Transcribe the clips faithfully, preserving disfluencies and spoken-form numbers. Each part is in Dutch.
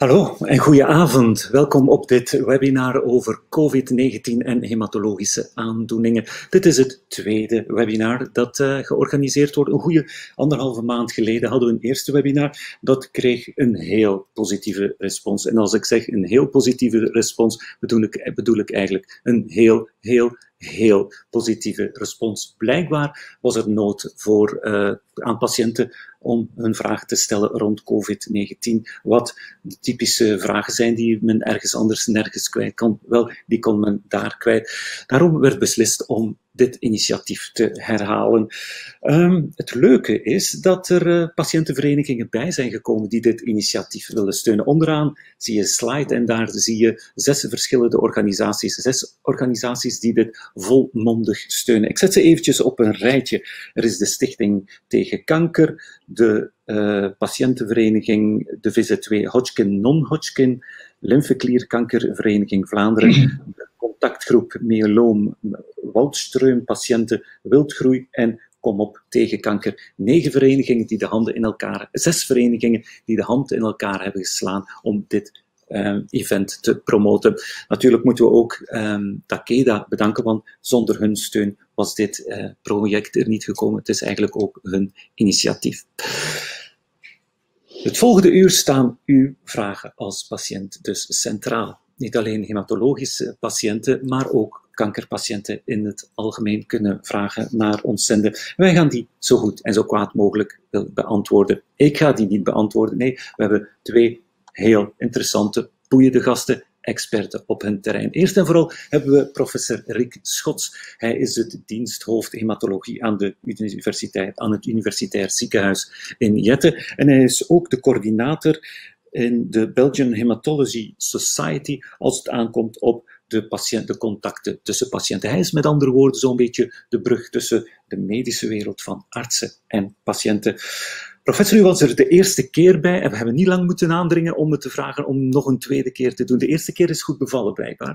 Hallo en goeie avond. Welkom op dit webinar over COVID negentien en hematologische aandoeningen. Dit is het tweede webinar dat uh, georganiseerd wordt. Een goede anderhalve maand geleden hadden we een eerste webinar. Dat kreeg een heel positieve respons. En als ik zeg een heel positieve respons, bedoel ik, bedoel ik eigenlijk een heel, heel, heel positieve respons. Blijkbaar was er nood voor, uh, aan patiënten om hun vragen te stellen rond COVID negentien. Wat de typische vragen zijn die men ergens anders nergens kwijt kan. Wel, die kon men daar kwijt. Daarom werd beslist om dit initiatief te herhalen. Um, het leuke is dat er uh, patiëntenverenigingen bij zijn gekomen die dit initiatief willen steunen. Onderaan zie je een slide en daar zie je zes verschillende organisaties. Zes organisaties die dit volmondig steunen. Ik zet ze eventjes op een rijtje. Er is de Stichting tegen Kanker, de uh, patiëntenvereniging, de V Z W Hodgkin Non-Hodgkin, Lymfeklierkankervereniging Vlaanderen, de contactgroep Myeloom Waldström patiënten Wildgroei en Kom op tegen kanker. Negen verenigingen die de handen in elkaar, zes verenigingen die de hand in elkaar hebben geslaan om dit Uh, event te promoten. Natuurlijk moeten we ook um, Takeda bedanken, want zonder hun steun was dit uh, project er niet gekomen. Het is eigenlijk ook hun initiatief. Het volgende uur staan uw vragen als patiënt dus centraal. Niet alleen hematologische patiënten, maar ook kankerpatiënten in het algemeen kunnen vragen naar ons zenden. Wij gaan die zo goed en zo kwaad mogelijk beantwoorden. Ik ga die niet beantwoorden. Nee, we hebben twee heel interessante, boeiende gasten, experten op hun terrein. Eerst en vooral hebben we professor Rick Schots. Hij is het diensthoofd hematologie aan, de universiteit, aan het Universitair Ziekenhuis in Jette. En hij is ook de coördinator in de Belgian Hematology Society als het aankomt op de, patiënt, de contacten tussen patiënten. Hij is met andere woorden zo'n beetje de brug tussen de medische wereld van artsen en patiënten. Professor, u was er de eerste keer bij en we hebben niet lang moeten aandringen om het te vragen om nog een tweede keer te doen. De eerste keer is goed bevallen, blijkbaar.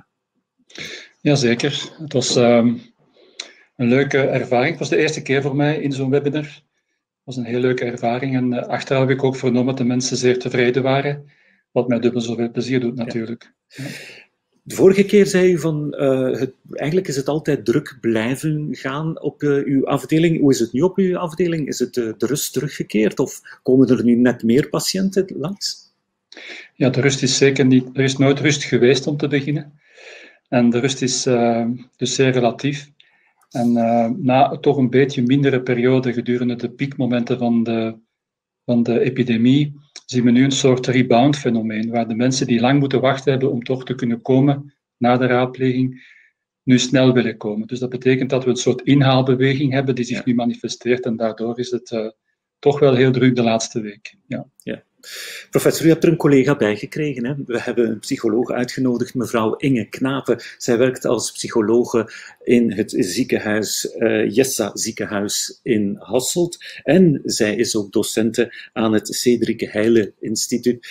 Jazeker. Het was um, een leuke ervaring. Het was de eerste keer voor mij in zo'n webinar. Het was een heel leuke ervaring en uh, achteraf heb ik ook vernomen dat de mensen zeer tevreden waren, wat mij dubbel zoveel plezier doet natuurlijk. Ja. Ja. De vorige keer zei u van, uh, het, eigenlijk is het altijd druk blijven gaan op uh, uw afdeling. Hoe is het nu op uw afdeling? Is het uh, de rust teruggekeerd of komen er nu net meer patiënten langs? Ja, de rust is zeker niet, er is nooit rust geweest om te beginnen. En de rust is uh, dus zeer relatief. En uh, na toch een beetje mindere periode gedurende de piekmomenten van de, van de epidemie, zien we nu een soort rebound-fenomeen, waar de mensen die lang moeten wachten hebben om toch te kunnen komen na de raadpleging, nu snel willen komen. Dus dat betekent dat we een soort inhaalbeweging hebben die zich ja. nu manifesteert en daardoor is het uh, toch wel heel druk de laatste week. Ja. Ja. Professor, u hebt er een collega bij gekregen. Hè? We hebben een psycholoog uitgenodigd, mevrouw Inge Knapen. Zij werkt als psychologe in het ziekenhuis, uh, Jessa ziekenhuis in Hasselt. En zij is ook docente aan het Cedric Heyle Instituut.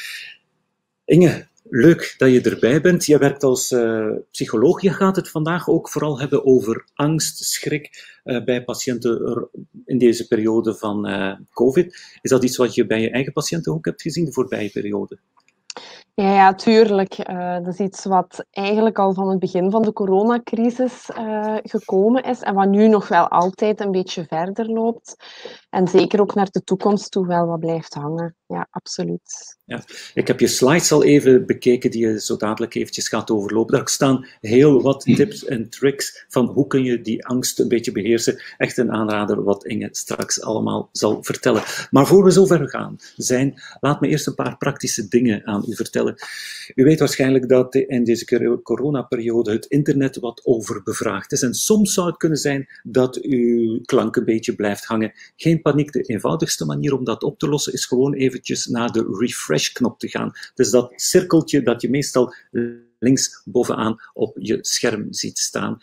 Inge, leuk dat je erbij bent. Je werkt als uh, psycholoog. Je gaat het vandaag ook vooral hebben over angst, schrik uh, bij patiënten in deze periode van uh, COVID. Is dat iets wat je bij je eigen patiënten ook hebt gezien de voorbije periode? Ja, ja, tuurlijk. Uh, dat is iets wat eigenlijk al van het begin van de coronacrisis uh, gekomen is en wat nu nog wel altijd een beetje verder loopt. En zeker ook naar de toekomst toe wel wat blijft hangen. Ja, absoluut. Ja, ik heb je slides al even bekeken die je zo dadelijk eventjes gaat overlopen. Daar staan heel wat tips en tricks van hoe kun je die angst een beetje beheersen. Echt een aanrader wat Inge straks allemaal zal vertellen. Maar voor we zo ver gaan zijn, laat me eerst een paar praktische dingen aan u vertellen. U weet waarschijnlijk dat in deze coronaperiode het internet wat overbevraagd is. En soms zou het kunnen zijn dat uw klank een beetje blijft hangen. Geen paniek, de eenvoudigste manier om dat op te lossen is gewoon eventjes naar de refresh-knop te gaan. Dus dat cirkeltje dat je meestal links bovenaan op je scherm ziet staan.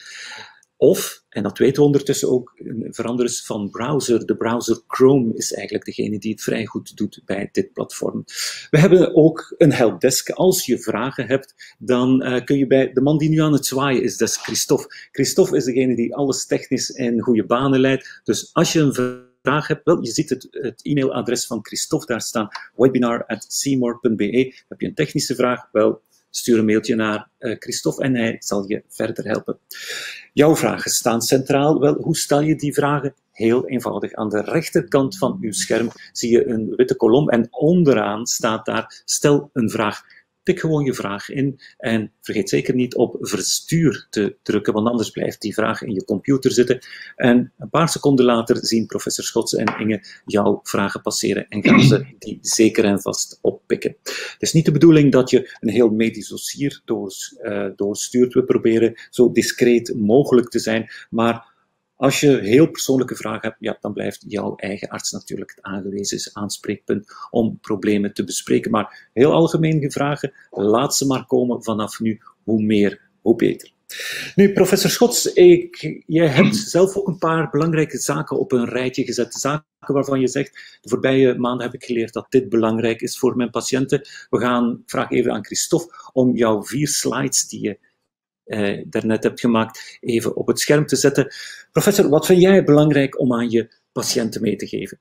Of, en dat weten we ondertussen ook, verander eens van browser. De browser Chrome is eigenlijk degene die het vrij goed doet bij dit platform. We hebben ook een helpdesk. Als je vragen hebt, dan uh, kun je bij de man die nu aan het zwaaien is, dat is Christophe. Christophe is degene die alles technisch in goede banen leidt. Dus als je een vraag hebt, wel, je ziet het, het e-mailadres van Christophe daar staan, webinar at seymour punt b e. Heb je een technische vraag? Wel, stuur een mailtje naar uh, Christophe en hij zal je verder helpen. Jouw vragen staan centraal. Wel, hoe stel je die vragen? Heel eenvoudig. Aan de rechterkant van uw scherm zie je een witte kolom en onderaan staat daar, stel een vraag. Tik gewoon je vraag in en vergeet zeker niet op verstuur te drukken, want anders blijft die vraag in je computer zitten. En een paar seconden later zien professor Schots en Inge jouw vragen passeren en gaan ze die zeker en vast oppikken. Het is niet de bedoeling dat je een heel medisch dossier doors, uh, doorstuurt. We proberen zo discreet mogelijk te zijn, maar als je heel persoonlijke vragen hebt, ja, dan blijft jouw eigen arts natuurlijk het aangewezen aanspreekpunt om problemen te bespreken. Maar heel algemene vragen, laat ze maar komen vanaf nu. Hoe meer, hoe beter. Nu, professor Schots, ik, jij hebt zelf ook een paar belangrijke zaken op een rijtje gezet. Zaken waarvan je zegt, de voorbije maanden heb ik geleerd dat dit belangrijk is voor mijn patiënten. We gaan, ik vraag even aan Christophe om jouw vier slides die je Uh, daarnet hebt gemaakt, even op het scherm te zetten. Professor, wat vind jij belangrijk om aan je patiënten mee te geven?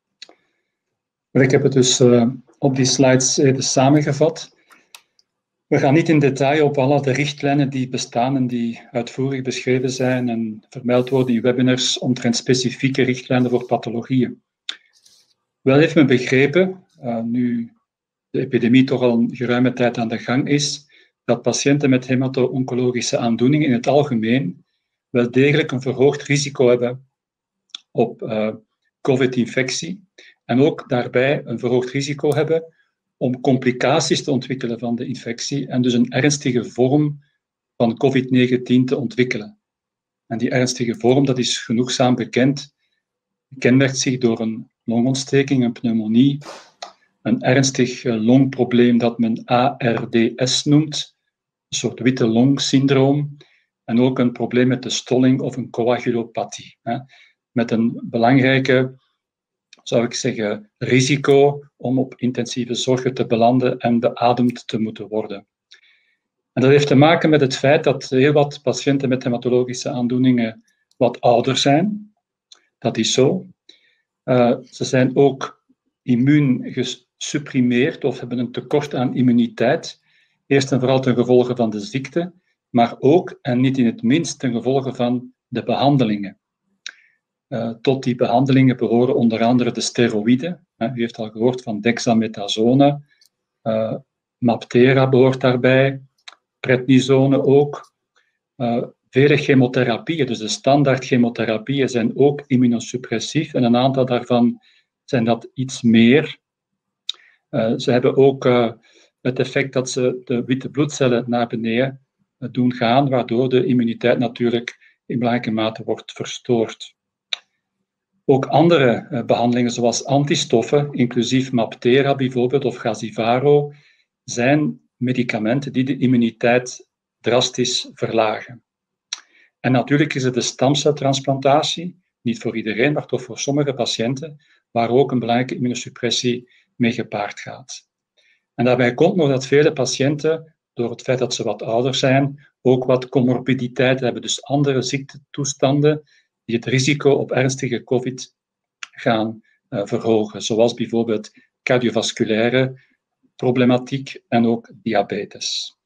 Ik heb het dus uh, op die slides even samengevat. We gaan niet in detail op alle de richtlijnen die bestaan en die uitvoerig beschreven zijn en vermeld worden in webinars omtrent specifieke richtlijnen voor pathologieën. Wel heeft men begrepen, uh, nu de epidemie toch al een geruime tijd aan de gang is, dat patiënten met hemato-oncologische aandoeningen in het algemeen wel degelijk een verhoogd risico hebben op uh, COVID-infectie en ook daarbij een verhoogd risico hebben om complicaties te ontwikkelen van de infectie en dus een ernstige vorm van COVID negentien te ontwikkelen. En die ernstige vorm, dat is genoegzaam bekend, kenmerkt zich door een longontsteking, een pneumonie, een ernstig longprobleem dat men A R D S noemt, een soort witte long-syndroom, en ook een probleem met de stolling of een coagulopathie. Hè, met een belangrijke, zou ik zeggen, risico om op intensieve zorg te belanden en beademd te moeten worden. En dat heeft te maken met het feit dat heel wat patiënten met hematologische aandoeningen wat ouder zijn. Dat is zo. Uh, ze zijn ook immuun gesupprimeerd of hebben een tekort aan immuniteit. Eerst en vooral ten gevolge van de ziekte, maar ook, en niet in het minst, ten gevolge van de behandelingen. Uh, tot die behandelingen behoren onder andere de steroïden. Uh, u heeft al gehoord van dexamethason, uh, Maptera behoort daarbij, prednisone ook. Uh, vele chemotherapieën, dus de standaard chemotherapieën, zijn ook immunosuppressief en een aantal daarvan zijn dat iets meer. Uh, ze hebben ook uh, het effect dat ze de witte bloedcellen naar beneden uh, doen gaan, waardoor de immuniteit natuurlijk in belangrijke mate wordt verstoord. Ook andere uh, behandelingen, zoals antistoffen, inclusief Maptera bijvoorbeeld of Gazivaro, zijn medicamenten die de immuniteit drastisch verlagen. En natuurlijk is het de stamceltransplantatie, niet voor iedereen, maar toch voor sommige patiënten, waar ook een belangrijke immunosuppressie mee gepaard gaat. En daarbij komt nog dat vele patiënten, door het feit dat ze wat ouder zijn, ook wat comorbiditeit hebben, dus andere ziektetoestanden die het risico op ernstige COVID gaan uh, verhogen, zoals bijvoorbeeld cardiovasculaire problematiek en ook diabetes.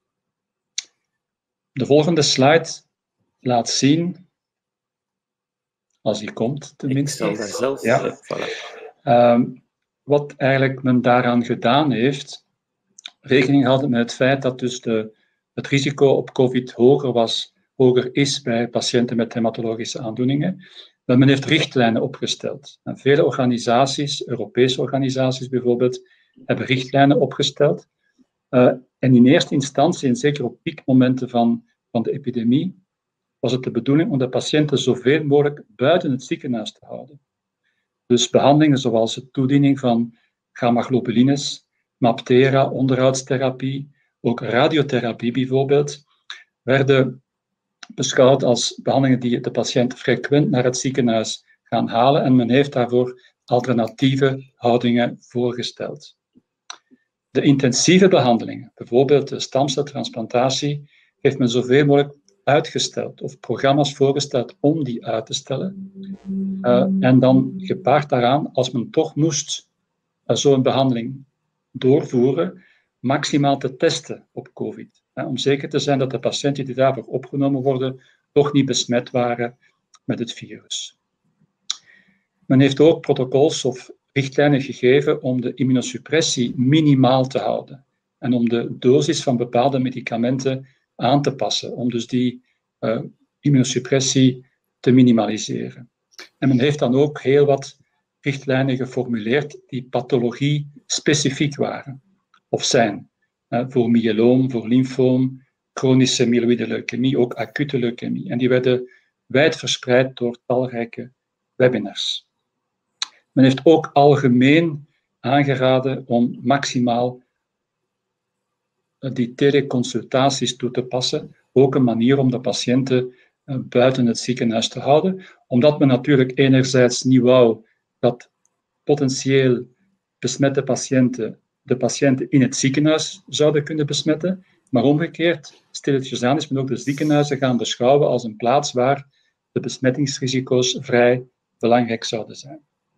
De volgende slide laat zien, als die komt tenminste, Ik zal daar zelf, ja, uh, voilà. um, wat eigenlijk men daaraan gedaan heeft, rekening houden met het feit dat dus de, het risico op COVID hoger, was, hoger is bij patiënten met hematologische aandoeningen. Maar men heeft richtlijnen opgesteld. En vele organisaties, Europese organisaties bijvoorbeeld, hebben richtlijnen opgesteld. Uh, en in eerste instantie, en zeker op piekmomenten van, van de epidemie, was het de bedoeling om de patiënten zoveel mogelijk buiten het ziekenhuis te houden. Dus behandelingen zoals de toediening van gamma-globulines, Maptera, onderhoudstherapie, ook radiotherapie bijvoorbeeld, werden beschouwd als behandelingen die de patiënt frequent naar het ziekenhuis gaan halen en men heeft daarvoor alternatieve houdingen voorgesteld. De intensieve behandelingen, bijvoorbeeld de stamceltransplantatie, heeft men zoveel mogelijk uitgesteld of programma's voorgesteld om die uit te stellen. Uh, en dan gepaard daaraan, als men toch moest uh, zo'n behandeling doorvoeren, maximaal te testen op COVID. Uh, om zeker te zijn dat de patiënten die daarvoor opgenomen worden, toch niet besmet waren met het virus. Men heeft ook protocols of richtlijnen gegeven om de immunosuppressie minimaal te houden en om de dosis van bepaalde medicamenten aan te passen, om dus die uh, immunosuppressie te minimaliseren. En men heeft dan ook heel wat richtlijnen geformuleerd die pathologie specifiek waren of zijn. Uh, voor myeloom, voor lymfoom, chronische myeloïde leukemie, ook acute leukemie. En die werden wijd verspreid door talrijke webinars. Men heeft ook algemeen aangeraden om maximaal die teleconsultaties toe te passen. Ook een manier om de patiënten buiten het ziekenhuis te houden. Omdat men natuurlijk enerzijds niet wou dat potentieel besmette patiënten de patiënten in het ziekenhuis zouden kunnen besmetten. Maar omgekeerd, stilletjes aan, is men ook de ziekenhuizen gaan beschouwen als een plaats waar de besmettingsrisico's vrij belangrijk zouden zijn.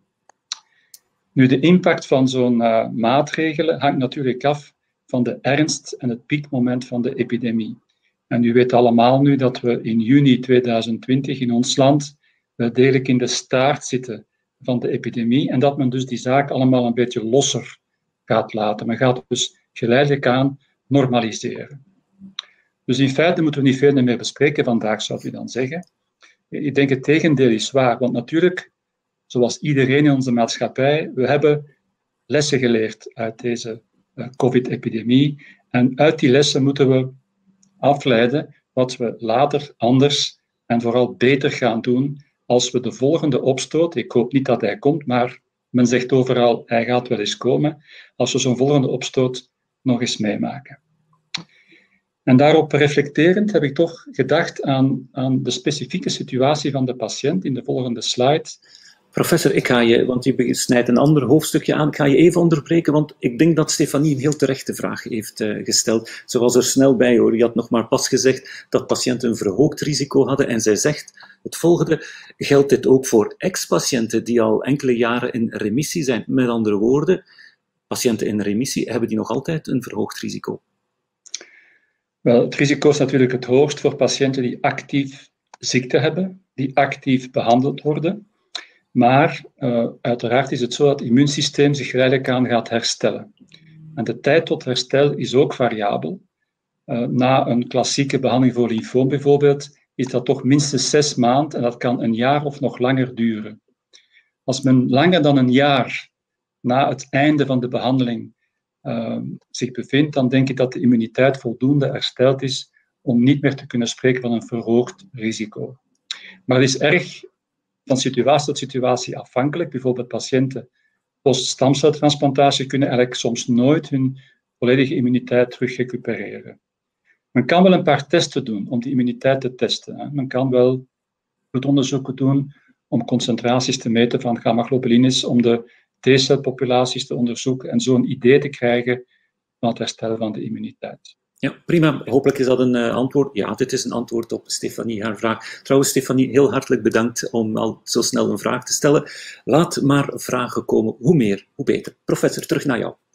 Nu, de impact van zo'n uh, maatregelen hangt natuurlijk af van de ernst en het piekmoment van de epidemie. En u weet allemaal nu dat we in juni tweeduizend twintig in ons land wel degelijk in de staart zitten van de epidemie en dat men dus die zaak allemaal een beetje losser gaat laten. Men gaat dus geleidelijk aan normaliseren. Dus in feite moeten we niet veel meer bespreken vandaag, zou u dan zeggen. Ik denk het tegendeel is waar, want natuurlijk, zoals iedereen in onze maatschappij, we hebben lessen geleerd uit deze uh, COVID-epidemie. En uit die lessen moeten we afleiden wat we later anders en vooral beter gaan doen als we de volgende opstoot, ik hoop niet dat hij komt, maar men zegt overal, hij gaat wel eens komen, als we zo'n volgende opstoot nog eens meemaken. En daarop reflecterend heb ik toch gedacht aan, aan de specifieke situatie van de patiënt in de volgende slide. Professor, ik ga je, want je snijdt een ander hoofdstukje aan, ik ga je even onderbreken, want ik denk dat Stefanie een heel terechte vraag heeft uh, gesteld. Ze was er snel bij hoor, je had nog maar pas gezegd dat patiënten een verhoogd risico hadden en zij zegt het volgende, geldt dit ook voor ex-patiënten die al enkele jaren in remissie zijn? Met andere woorden, patiënten in remissie, hebben die nog altijd een verhoogd risico? Wel, het risico is natuurlijk het hoogst voor patiënten die actief ziekte hebben, die actief behandeld worden. Maar uh, uiteraard is het zo dat het immuunsysteem zich geleidelijk aan gaat herstellen. En de tijd tot herstel is ook variabel. Uh, na een klassieke behandeling voor lymfoom bijvoorbeeld, is dat toch minstens zes maanden en dat kan een jaar of nog langer duren. Als men langer dan een jaar na het einde van de behandeling uh, zich bevindt, dan denk ik dat de immuniteit voldoende hersteld is om niet meer te kunnen spreken van een verhoogd risico. Maar het is erg van situatie tot situatie afhankelijk. Bijvoorbeeld patiënten post-stamceltransplantatie kunnen eigenlijk soms nooit hun volledige immuniteit terug recupereren. Men kan wel een paar testen doen om die immuniteit te testen. Men kan wel bloedonderzoeken doen om concentraties te meten van gamma-globulines, om de T-celpopulaties te onderzoeken en zo een idee te krijgen van het herstellen van de immuniteit. Ja, prima. Hopelijk is dat een uh, antwoord. Ja, dit is een antwoord op Stefanie, haar vraag. Trouwens, Stefanie, heel hartelijk bedankt om al zo snel een vraag te stellen. Laat maar vragen komen. Hoe meer, hoe beter. Professor, terug naar jou.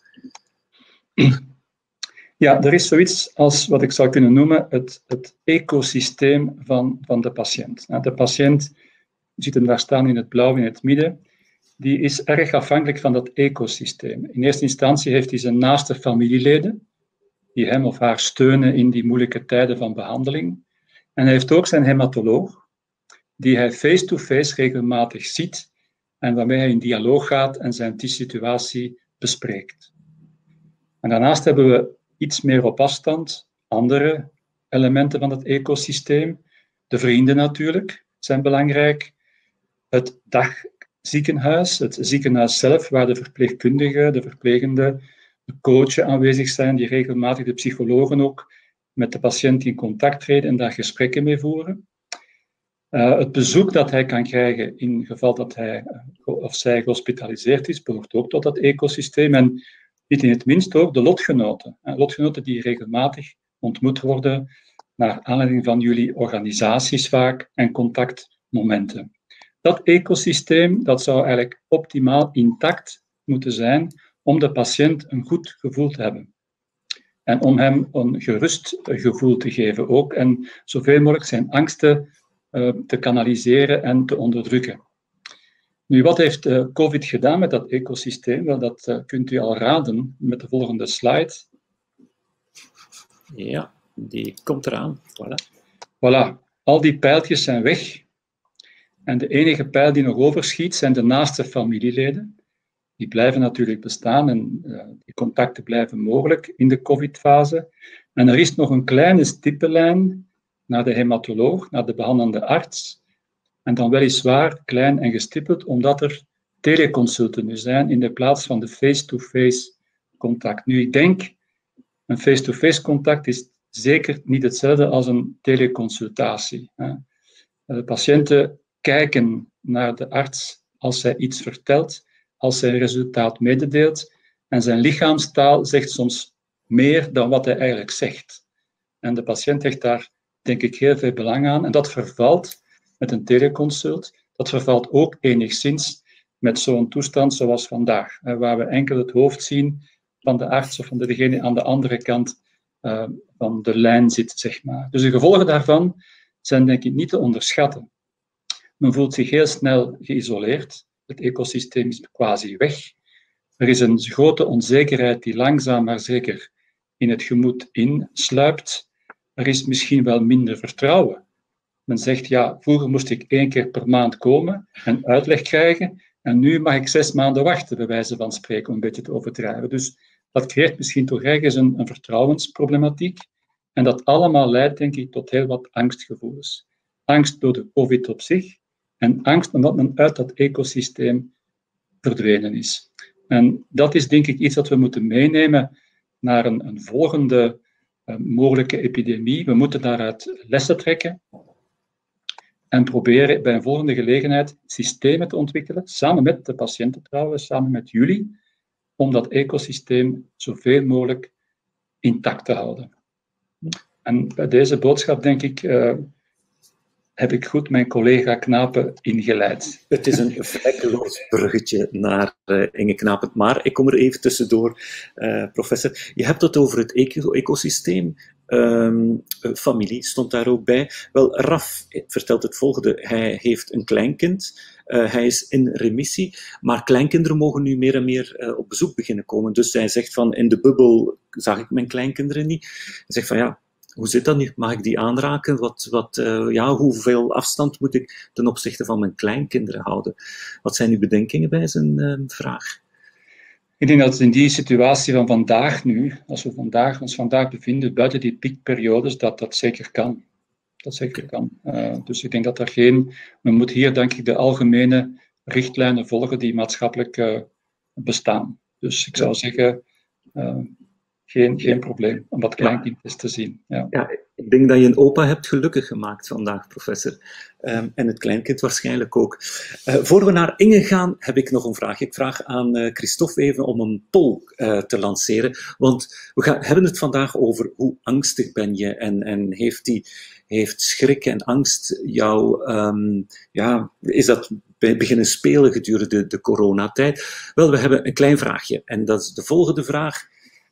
Ja, er is zoiets als wat ik zou kunnen noemen het, het ecosysteem van, van de patiënt. De patiënt, je ziet hem daar staan in het blauw in het midden, die is erg afhankelijk van dat ecosysteem. In eerste instantie heeft hij zijn naaste familieleden, die hem of haar steunen in die moeilijke tijden van behandeling. En hij heeft ook zijn hematoloog, die hij face-to-face regelmatig ziet en waarmee hij in dialoog gaat en zijn die situatie bespreekt. En daarnaast hebben we iets meer op afstand andere elementen van het ecosysteem. De vrienden natuurlijk zijn belangrijk. Het dagziekenhuis, het ziekenhuis zelf, waar de verpleegkundigen, de verplegenden, de coachen aanwezig zijn, die regelmatig de psychologen ook met de patiënt in contact treden en daar gesprekken mee voeren. Uh, het bezoek dat hij kan krijgen in geval dat hij of zij gehospitaliseerd is, behoort ook tot dat ecosysteem. En niet in het minst ook de lotgenoten. Uh, lotgenoten die regelmatig ontmoet worden naar aanleiding van jullie organisaties vaak en contactmomenten. Dat ecosysteem dat zou eigenlijk optimaal intact moeten zijn om de patiënt een goed gevoel te hebben. En om hem een gerust gevoel te geven ook en zoveel mogelijk zijn angsten uh, te kanaliseren en te onderdrukken. Nu, wat heeft uh, COVID gedaan met dat ecosysteem? Wel, dat uh, kunt u al raden met de volgende slide. Ja, die komt eraan. Voilà. Voilà, al die pijltjes zijn weg. En de enige pijl die nog overschiet zijn de naaste familieleden. Die blijven natuurlijk bestaan en uh, die contacten blijven mogelijk in de COVID-fase. En er is nog een kleine stippenlijn naar de hematoloog, naar de behandelende arts. En dan weliswaar klein en gestippeld, omdat er teleconsulten nu zijn in de plaats van de face-to-face contact. Nu, ik denk, een face-to-face contact is zeker niet hetzelfde als een teleconsultatie. De patiënten kijken naar de arts als hij iets vertelt, als hij een resultaat mededeelt. En zijn lichaamstaal zegt soms meer dan wat hij eigenlijk zegt. En de patiënt hecht daar, denk ik, heel veel belang aan. En dat vervalt met een teleconsult. Dat vervalt ook enigszins met zo'n toestand zoals vandaag, waar we enkel het hoofd zien van de arts of van degene aan de andere kant uh, van de lijn zit, zeg maar. Dus de gevolgen daarvan zijn, denk ik, niet te onderschatten. Men voelt zich heel snel geïsoleerd. Het ecosysteem is quasi weg. Er is een grote onzekerheid die langzaam maar zeker in het gemoed insluipt. Er is misschien wel minder vertrouwen. Men zegt, ja, vroeger moest ik één keer per maand komen en uitleg krijgen en nu mag ik zes maanden wachten, bij wijze van spreken, om een beetje te overdrijven. Dus dat creëert misschien toch ergens een, een vertrouwensproblematiek. En dat allemaal leidt, denk ik, tot heel wat angstgevoelens. Angst door de COVID op zich en angst omdat men uit dat ecosysteem verdwenen is. En dat is, denk ik, iets dat we moeten meenemen naar een, een volgende uh, mogelijke epidemie. We moeten daaruit lessen trekken en proberen bij een volgende gelegenheid systemen te ontwikkelen, samen met de patiënten trouwens, samen met jullie, om dat ecosysteem zoveel mogelijk intact te houden. En bij deze boodschap, denk ik, uh, heb ik goed mijn collega Knapen ingeleid. Het is een vlekkeloos bruggetje naar uh, Inge Knapen, maar ik kom er even tussendoor, uh, professor. Je hebt het over het eco ecosysteem. Um, familie stond daar ook bij. Wel, Raf vertelt het volgende. Hij heeft een kleinkind. Uh, hij is in remissie, maar kleinkinderen mogen nu meer en meer uh, op bezoek beginnen komen. Dus hij zegt van, in de bubbel zag ik mijn kleinkinderen niet. Hij zegt van, ja, hoe zit dat nu? Mag ik die aanraken? Wat, wat, uh, ja, hoeveel afstand moet ik ten opzichte van mijn kleinkinderen houden? Wat zijn uw bedenkingen bij zijn uh, vraag? Ik denk dat in die situatie van vandaag nu, als we vandaag, ons vandaag bevinden, buiten die piekperiodes, dat dat zeker kan. Dat zeker kan. Uh, dus ik denk dat er geen... Men moet hier, denk ik, de algemene richtlijnen volgen die maatschappelijk uh, bestaan. Dus ik zou zeggen... Uh, Geen, geen probleem om dat kleinkind eens te zien. Ja. Ja, ik denk dat je een opa hebt gelukkig gemaakt vandaag, professor. Um, en het kleinkind waarschijnlijk ook. Uh, voor we naar Inge gaan, heb ik nog een vraag. Ik vraag aan uh, Christophe even om een poll uh, te lanceren. Want we gaan, hebben het vandaag over hoe angstig ben je en, en heeft, die, heeft schrik en angst jou... Um, ja, is dat beginnen spelen gedurende de coronatijd? Wel, we hebben een klein vraagje. En dat is de volgende vraag.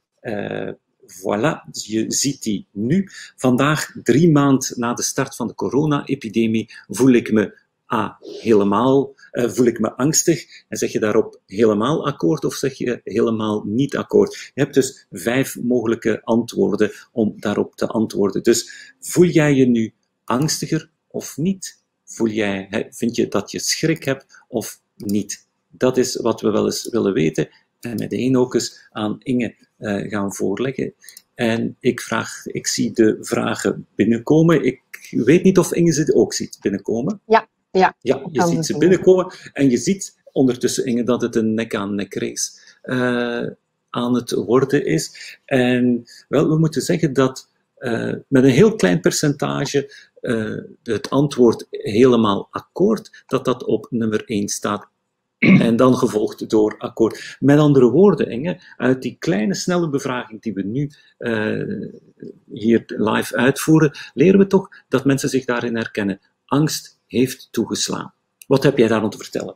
Uh, voilà, dus je ziet die nu. Vandaag, drie maanden na de start van de corona-epidemie, voel ik me ah, helemaal, uh, voel ik me angstig. En zeg je daarop helemaal akkoord of zeg je helemaal niet akkoord? Je hebt dus vijf mogelijke antwoorden om daarop te antwoorden. Dus voel jij je nu angstiger of niet? Voel jij, vind je dat je schrik hebt of niet? Dat is wat we wel eens willen weten. En meteen ook eens aan Inge uh, gaan voorleggen. En ik, vraag, ik zie de vragen binnenkomen. Ik weet niet of Inge ze ook ziet binnenkomen. Ja, ja. Ja, je ziet ze binnenkomen. En je ziet ondertussen, Inge, dat het een nek-aan-nek race uh, aan het worden is. En wel, we moeten zeggen dat uh, met een heel klein percentage uh, het antwoord helemaal akkoord, dat dat op nummer één staat. En dan gevolgd door akkoord. Met andere woorden, Inge, uit die kleine, snelle bevraging die we nu uh, hier live uitvoeren, leren we toch dat mensen zich daarin herkennen. Angst heeft toegeslaan. Wat heb jij daarom te vertellen?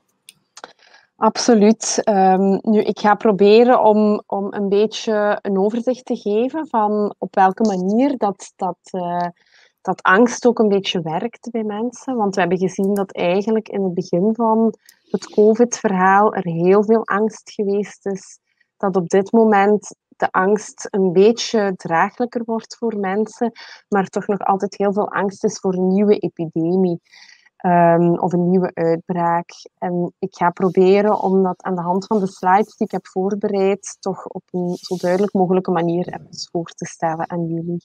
Absoluut. Um, nu, ik ga proberen om, om een beetje een overzicht te geven van op welke manier dat, dat, uh, dat angst ook een beetje werkt bij mensen. Want we hebben gezien dat eigenlijk in het begin van het COVID-verhaal er heel veel angst geweest is. Dat op dit moment de angst een beetje draaglijker wordt voor mensen, maar toch nog altijd heel veel angst is voor een nieuwe epidemie. Um, of een nieuwe uitbraak. En ik ga proberen om dat aan de hand van de slides die ik heb voorbereid toch op een zo duidelijk mogelijke manier even voor te stellen aan jullie.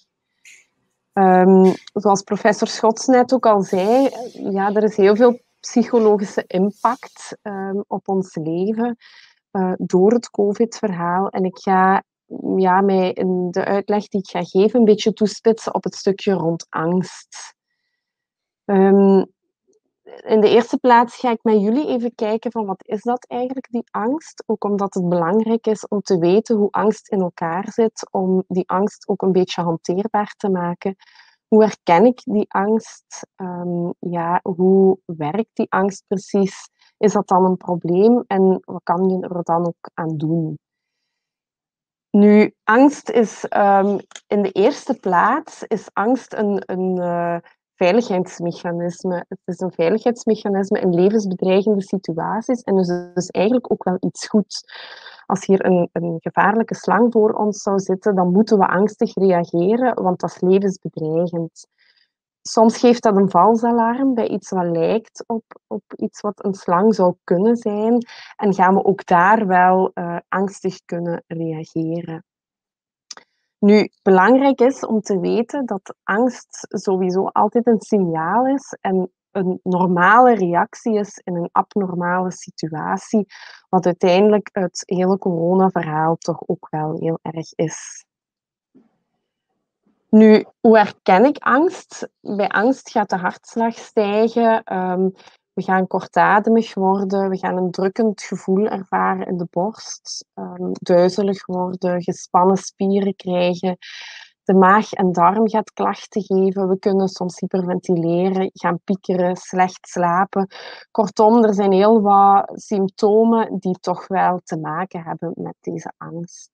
Um, zoals professor Schots net ook al zei, ja, er is heel veel psychologische impact um, op ons leven uh, door het COVID-verhaal. En ik ga ja, mij in de uitleg die ik ga geven een beetje toespitsen op het stukje rond angst. Um, In de eerste plaats ga ik met jullie even kijken van wat is dat eigenlijk, die angst? Ook omdat het belangrijk is om te weten hoe angst in elkaar zit, om die angst ook een beetje hanteerbaar te maken. Hoe herken ik die angst? Um, ja, hoe werkt die angst precies? Is dat dan een probleem? En wat kan je er dan ook aan doen? Nu, angst is um, in de eerste plaats is angst een... een uh, veiligheidsmechanisme. Het is een veiligheidsmechanisme in levensbedreigende situaties en dus is dus eigenlijk ook wel iets goeds. Als hier een, een gevaarlijke slang voor ons zou zitten, dan moeten we angstig reageren, want dat is levensbedreigend. Soms geeft dat een valsalarm bij iets wat lijkt op, op iets wat een slang zou kunnen zijn en gaan we ook daar wel uh, angstig kunnen reageren. Nu, belangrijk is om te weten dat angst sowieso altijd een signaal is en een normale reactie is in een abnormale situatie, wat uiteindelijk het hele coronaverhaal toch ook wel heel erg is. Nu, hoe herken ik angst? Bij angst gaat de hartslag stijgen, um, we gaan kortademig worden, we gaan een drukkend gevoel ervaren in de borst, um, duizelig worden, gespannen spieren krijgen. De maag en darm gaat klachten geven, we kunnen soms hyperventileren, gaan piekeren, slecht slapen. Kortom, er zijn heel wat symptomen die toch wel te maken hebben met deze angst.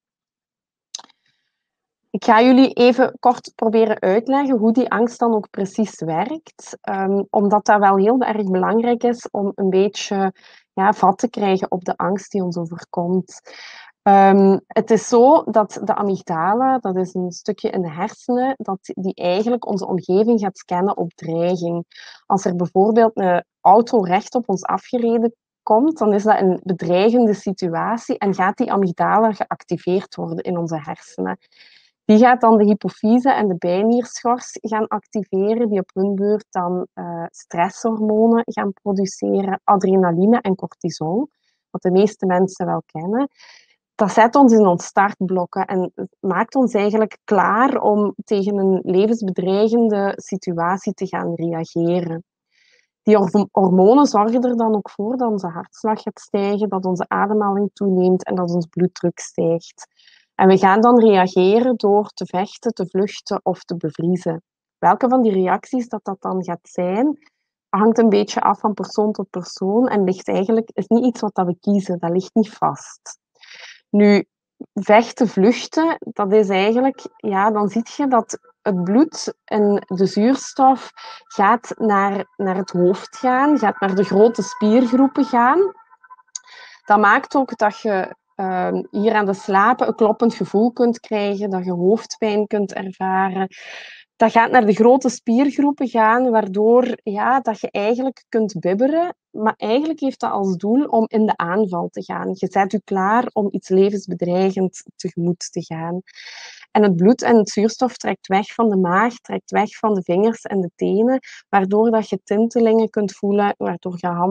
Ik ga jullie even kort proberen uitleggen hoe die angst dan ook precies werkt. Um, omdat dat wel heel erg belangrijk is om een beetje ja, vat te krijgen op de angst die ons overkomt. Um, het is zo dat de amygdala, dat is een stukje in de hersenen, dat die eigenlijk onze omgeving gaat scannen op dreiging. Als er bijvoorbeeld een auto recht op ons afgereden komt, dan is dat een bedreigende situatie en gaat die amygdala geactiveerd worden in onze hersenen. Die gaat dan de hypofyse en de bijnierschors gaan activeren, die op hun beurt dan uh, stresshormonen gaan produceren, adrenaline en cortisol, wat de meeste mensen wel kennen. Dat zet ons in ons startblokken en maakt ons eigenlijk klaar om tegen een levensbedreigende situatie te gaan reageren. Die hormonen zorgen er dan ook voor dat onze hartslag gaat stijgen, dat onze ademhaling toeneemt en dat ons bloeddruk stijgt. En we gaan dan reageren door te vechten, te vluchten of te bevriezen. Welke van die reacties dat, dat dan gaat zijn, hangt een beetje af van persoon tot persoon en ligt eigenlijk, is niet iets wat we kiezen, dat ligt niet vast. Nu, vechten, vluchten, dat is eigenlijk, ja, dan zie je dat het bloed en de zuurstof gaat naar, naar het hoofd gaan, gaat naar de grote spiergroepen gaan. Dat maakt ook dat je uh, hier aan de slapen een kloppend gevoel kunt krijgen, dat je hoofdpijn kunt ervaren. Dat gaat naar de grote spiergroepen gaan, waardoor ja, dat je eigenlijk kunt bibberen. Maar eigenlijk heeft dat als doel om in de aanval te gaan. Je zet je klaar om iets levensbedreigend tegemoet te gaan. En het bloed en het zuurstof trekt weg van de maag, trekt weg van de vingers en de tenen, waardoor dat je tintelingen kunt voelen, waardoor je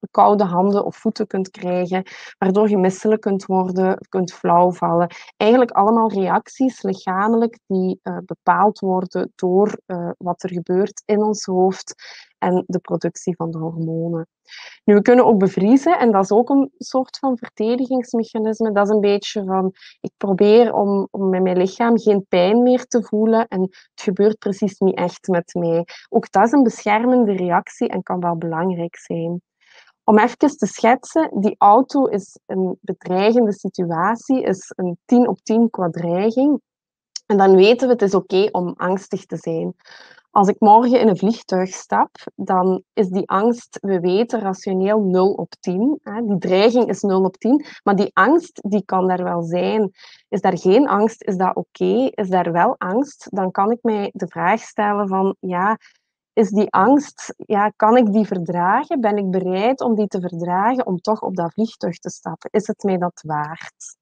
koude handen of voeten kunt krijgen, waardoor je misselijk kunt worden, kunt flauw vallen. Eigenlijk allemaal reacties lichamelijk die uh, bepaald worden door uh, wat er gebeurt in ons hoofd en de productie van de hormonen. Nu, we kunnen ook bevriezen en dat is ook een soort van verdedigingsmechanisme. Dat is een beetje van, ik probeer om, om met mijn lichaam geen pijn meer te voelen en het gebeurt precies niet echt met mij. Ook dat is een beschermende reactie en kan wel belangrijk zijn. Om even te schetsen, die auto is een bedreigende situatie, is een tien op tien qua dreiging. En dan weten we, het is oké om angstig te zijn. Als ik morgen in een vliegtuig stap, dan is die angst, we weten, rationeel nul op tien. Die dreiging is nul op tien, maar die angst die kan daar wel zijn. Is daar geen angst, is dat oké? Is daar wel angst, dan kan ik mij de vraag stellen van, ja, is die angst, ja, kan ik die verdragen? Ben ik bereid om die te verdragen, om toch op dat vliegtuig te stappen? Is het mij dat waard?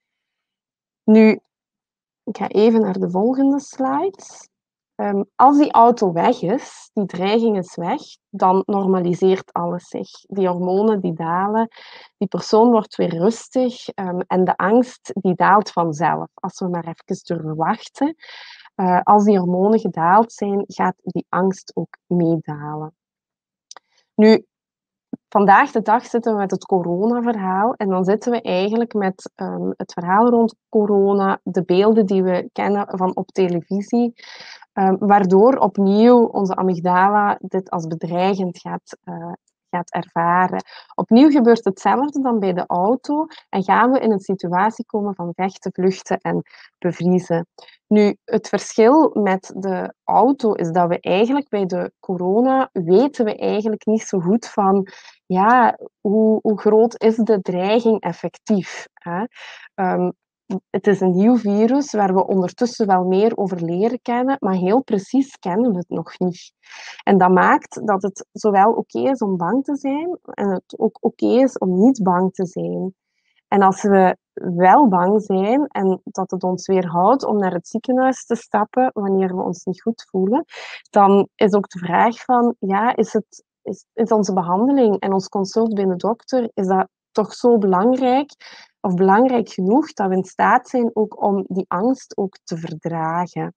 Nu, ik ga even naar de volgende slide. Um, als die auto weg is, die dreiging is weg, dan normaliseert alles zich. Die hormonen die dalen, die persoon wordt weer rustig um, en de angst die daalt vanzelf. Als we maar even durven wachten. Uh, als die hormonen gedaald zijn, gaat die angst ook meedalen. Nu, vandaag de dag zitten we met het corona-verhaal en dan zitten we eigenlijk met um, het verhaal rond corona, de beelden die we kennen van op televisie, um, waardoor opnieuw onze amygdala dit als bedreigend gaat, uh, gaat ervaren. Opnieuw gebeurt hetzelfde dan bij de auto en gaan we in een situatie komen van vechten, vluchten en bevriezen. Nu, het verschil met de auto is dat we eigenlijk bij de corona weten we eigenlijk niet zo goed van ja, hoe, hoe groot is de dreiging effectief? Hè? Um, het is een nieuw virus waar we ondertussen wel meer over leren kennen, maar heel precies kennen we het nog niet. En dat maakt dat het zowel oké is om bang te zijn en het ook oké is om niet bang te zijn. En als we wel bang zijn en dat het ons weerhoudt om naar het ziekenhuis te stappen wanneer we ons niet goed voelen, dan is ook de vraag van, ja, is, het, is, is onze behandeling en ons consult bij de dokter, is dat toch zo belangrijk of belangrijk genoeg dat we in staat zijn ook om die angst ook te verdragen?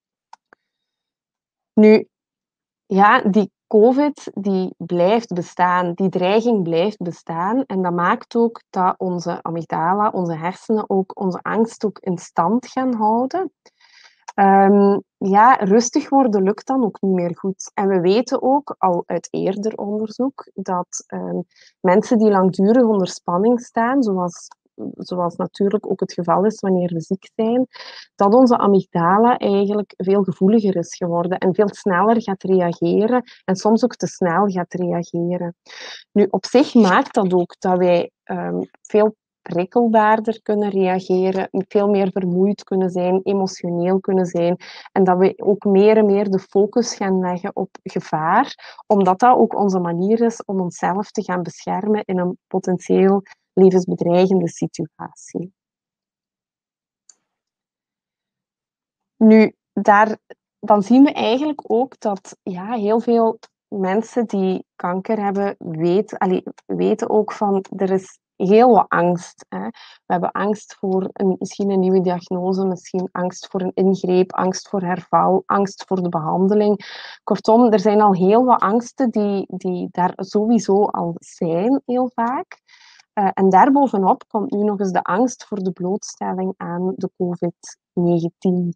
Nu, ja, die COVID die blijft bestaan, die dreiging blijft bestaan en dat maakt ook dat onze amygdala, onze hersenen ook onze angst ook in stand gaan houden. Um, ja, rustig worden lukt dan ook niet meer goed. En we weten ook al uit eerder onderzoek dat um, mensen die langdurig onder spanning staan, zoals zoals natuurlijk ook het geval is wanneer we ziek zijn, dat onze amygdala eigenlijk veel gevoeliger is geworden en veel sneller gaat reageren en soms ook te snel gaat reageren. Nu, op zich maakt dat ook dat wij um, veel prikkelbaarder kunnen reageren, veel meer vermoeid kunnen zijn, emotioneel kunnen zijn en dat we ook meer en meer de focus gaan leggen op gevaar, omdat dat ook onze manier is om onszelf te gaan beschermen in een potentieel levensbedreigende situatie. Nu, daar, dan zien we eigenlijk ook dat ja, heel veel mensen die kanker hebben, weet, allee, weten ook van, er is heel wat angst. Hè. We hebben angst voor een, misschien een nieuwe diagnose, misschien angst voor een ingreep, angst voor herval, angst voor de behandeling. Kortom, er zijn al heel wat angsten die, die daar sowieso al zijn, heel vaak. Uh, en daarbovenop komt nu nog eens de angst voor de blootstelling aan de COVID negentien.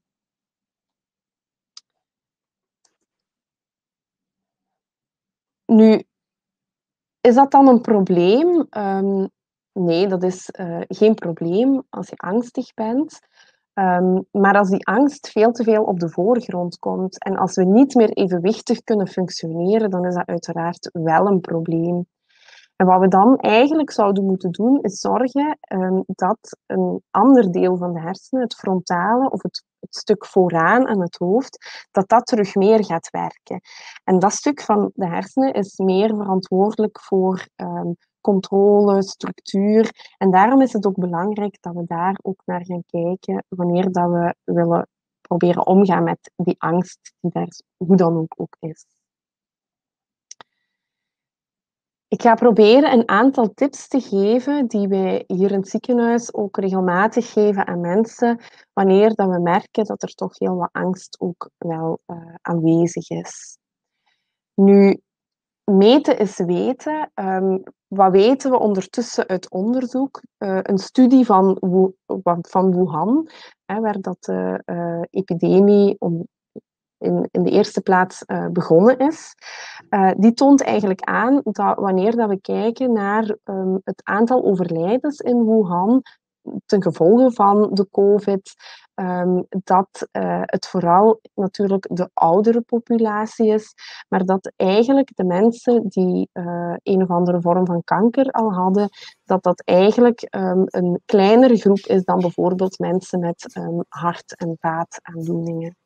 Nu, is dat dan een probleem? Um, nee, dat is uh, geen probleem als je angstig bent. Um, maar als die angst veel te veel op de voorgrond komt en als we niet meer evenwichtig kunnen functioneren, dan is dat uiteraard wel een probleem. En wat we dan eigenlijk zouden moeten doen, is zorgen um, dat een ander deel van de hersenen, het frontale of het, het stuk vooraan aan het hoofd, dat dat terug meer gaat werken. En dat stuk van de hersenen is meer verantwoordelijk voor um, controle, structuur. En daarom is het ook belangrijk dat we daar ook naar gaan kijken wanneer dat we willen proberen omgaan met die angst die daar hoe dan ook, ook is. Ik ga proberen een aantal tips te geven die wij hier in het ziekenhuis ook regelmatig geven aan mensen wanneer dat we merken dat er toch heel wat angst ook wel uh, aanwezig is. Nu, meten is weten. Um, wat weten we ondertussen uit onderzoek? Uh, een studie van, Wu van Wuhan, hè, waar dat de uh, epidemie om In, in de eerste plaats uh, begonnen is, uh, die toont eigenlijk aan dat wanneer dat we kijken naar um, het aantal overlijdens in Wuhan ten gevolge van de COVID, um, dat uh, het vooral natuurlijk de oudere populatie is, maar dat eigenlijk de mensen die uh, een of andere vorm van kanker al hadden, dat dat eigenlijk um, een kleinere groep is dan bijvoorbeeld mensen met um, hart- en vaataandoeningen.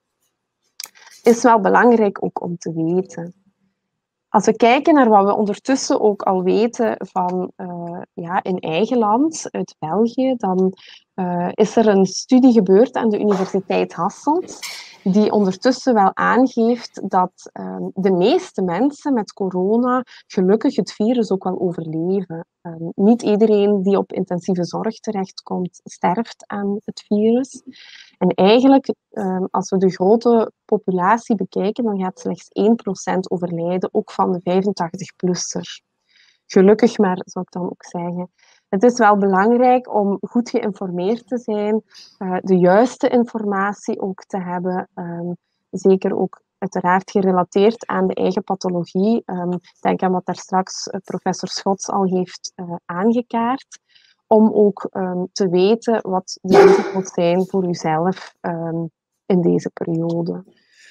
Is wel belangrijk ook om te weten. Als we kijken naar wat we ondertussen ook al weten van uh, ja, in eigen land, uit België, dan uh, is er een studie gebeurd aan de Universiteit Hasselt, die ondertussen wel aangeeft dat uh, de meeste mensen met corona gelukkig het virus ook wel overleven. Uh, niet iedereen die op intensieve zorg terechtkomt, sterft aan het virus. En eigenlijk, uh, als we de grote populatie bekijken, dan gaat slechts één procent overlijden, ook van de vijfentachtig-plusser. Gelukkig maar, zou ik dan ook zeggen. Het is wel belangrijk om goed geïnformeerd te zijn, uh, de juiste informatie ook te hebben, um, zeker ook uiteraard gerelateerd aan de eigen pathologie. Um, denk aan wat daar straks uh, professor Schots al heeft uh, aangekaart, om ook um, te weten wat de risico's zijn voor uzelf um, in deze periode.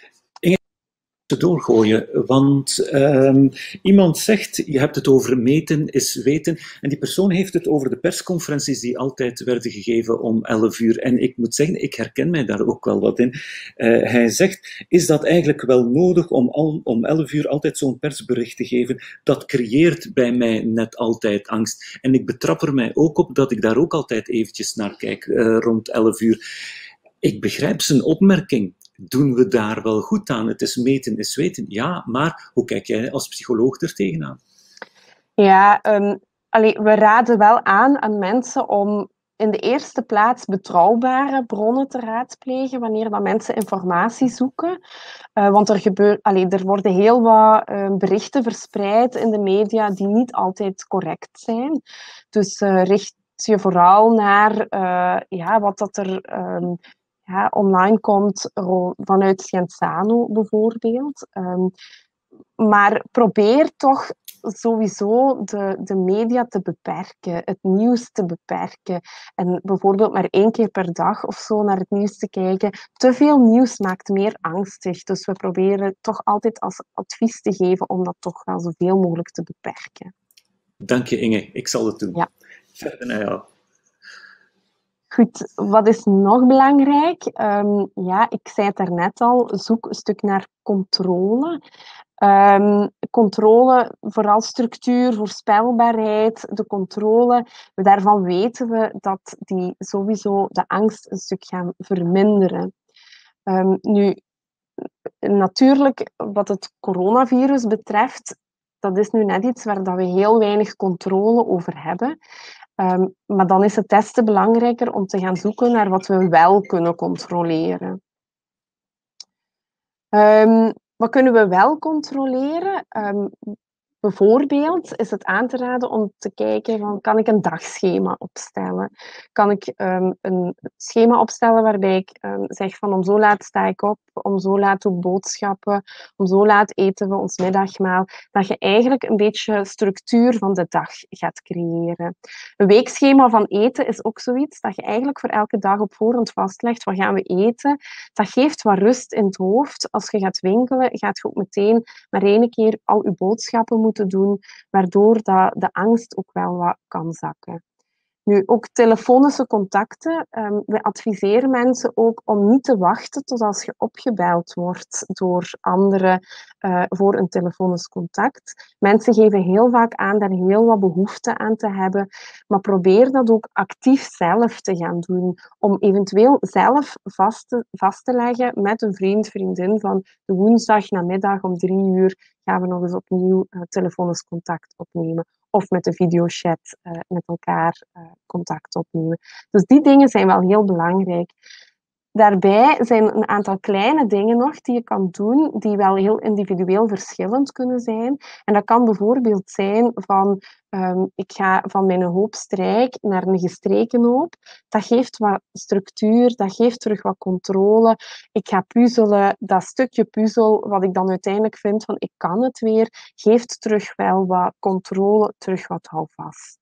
Te doorgooien, want um, iemand zegt, je hebt het over meten is weten, en die persoon heeft het over de persconferenties die altijd werden gegeven om elf uur. En ik moet zeggen, ik herken mij daar ook wel wat in. Uh, hij zegt, is dat eigenlijk wel nodig om, al, om elf uur altijd zo'n persbericht te geven? Dat creëert bij mij net altijd angst. En ik betrap er mij ook op dat ik daar ook altijd eventjes naar kijk, uh, rond elf uur. Ik begrijp zijn opmerking. Doen we daar wel goed aan? Het is meten is weten. Ja, maar hoe kijk jij als psycholoog er tegenaan? Ja, um, allee, we raden wel aan aan mensen om in de eerste plaats betrouwbare bronnen te raadplegen wanneer dat mensen informatie zoeken. Uh, want er, gebeur, allee, er worden heel wat uh, berichten verspreid in de media die niet altijd correct zijn. Dus uh, richt je vooral naar uh, ja, wat dat er... Um, Ja, online komt vanuit Scienzano bijvoorbeeld. Um, maar probeer toch sowieso de, de media te beperken, het nieuws te beperken. En bijvoorbeeld maar één keer per dag of zo naar het nieuws te kijken. Te veel nieuws maakt meer angstig. Dus we proberen toch altijd als advies te geven om dat toch wel zoveel mogelijk te beperken. Dank je, Inge. Ik zal het doen. Ja. Verder naar jou. Goed, wat is nog belangrijk? Um, ja, ik zei het daarnet al, zoek een stuk naar controle. Um, controle, vooral structuur, voorspelbaarheid, de controle. Daarvan weten we dat die sowieso de angst een stuk gaan verminderen. Um, nu, natuurlijk, wat het coronavirus betreft, dat is nu net iets waar dat we heel weinig controle over hebben. Um, maar dan is het des te belangrijker om te gaan zoeken naar wat we wel kunnen controleren. Um, wat kunnen we wel controleren? Um, bijvoorbeeld is het aan te raden om te kijken van, kan ik een dagschema opstellen? Kan ik um, een schema opstellen waarbij ik um, zeg van om zo laat sta ik op, om zo laat doe ik boodschappen, om zo laat eten we ons middagmaal. Dat je eigenlijk een beetje structuur van de dag gaat creëren. Een weekschema van eten is ook zoiets dat je eigenlijk voor elke dag op voorhand vastlegt. Wat gaan we eten? Dat geeft wat rust in het hoofd. Als je gaat winkelen, gaat je ook meteen maar één keer al je boodschappen moeten doen, waardoor dat de angst ook wel wat kan zakken. Nu, ook telefonische contacten. Um, we adviseren mensen ook om niet te wachten tot als je opgebeld wordt door anderen uh, voor een telefonisch contact. Mensen geven heel vaak aan daar heel wat behoefte aan te hebben, maar probeer dat ook actief zelf te gaan doen, om eventueel zelf vast te, vast te leggen met een vriend, vriendin van de woensdag namiddag om drie uur gaan we nog eens opnieuw uh, telefonisch contact opnemen. Of met de videochat uh, met elkaar uh, contact opnemen. Dus die dingen zijn wel heel belangrijk. Daarbij zijn een aantal kleine dingen nog die je kan doen, die wel heel individueel verschillend kunnen zijn. En dat kan bijvoorbeeld zijn van, um, ik ga van mijn hoopstrijk naar een gestreken hoop. Dat geeft wat structuur, dat geeft terug wat controle. Ik ga puzzelen, dat stukje puzzel, wat ik dan uiteindelijk vind van ik kan het weer, geeft terug wel wat controle, terug wat houvast.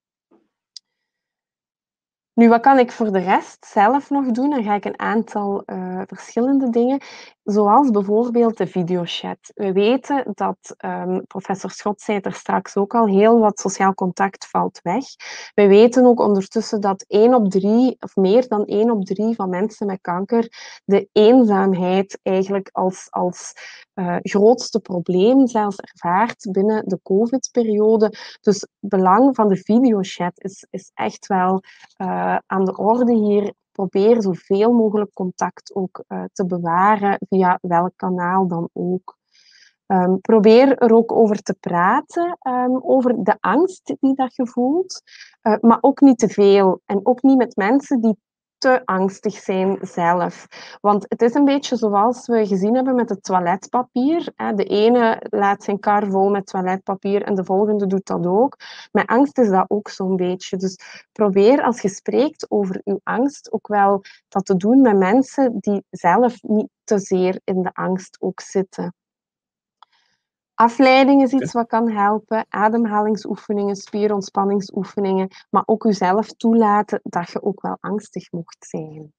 Nu, wat kan ik voor de rest zelf nog doen? Dan ga ik een aantal uh, verschillende dingen, zoals bijvoorbeeld de videochat. We weten dat, um, professor Schot zei er straks ook al, heel wat sociaal contact valt weg. We weten ook ondertussen dat één op drie, of meer dan één op drie van mensen met kanker de eenzaamheid eigenlijk als, als uh, grootste probleem zelfs ervaart binnen de COVID-periode. Dus het belang van de videochat is, is echt wel uh, aan de orde hier. Probeer zoveel mogelijk contact ook uh, te bewaren, via welk kanaal dan ook. Um, probeer er ook over te praten, um, over de angst die dat je voelt, uh, maar ook niet te veel. En ook niet met mensen die te angstig zijn zelf. Want het is een beetje zoals we gezien hebben met het toiletpapier. De ene laat zijn kar vol met toiletpapier en de volgende doet dat ook. Met angst is dat ook zo'n beetje. Dus probeer als je spreekt over je angst ook wel dat te doen met mensen die zelf niet te zeer in de angst ook zitten. Afleiding is iets wat kan helpen, ademhalingsoefeningen, spierontspanningsoefeningen, maar ook jezelf toelaten dat je ook wel angstig mocht zijn.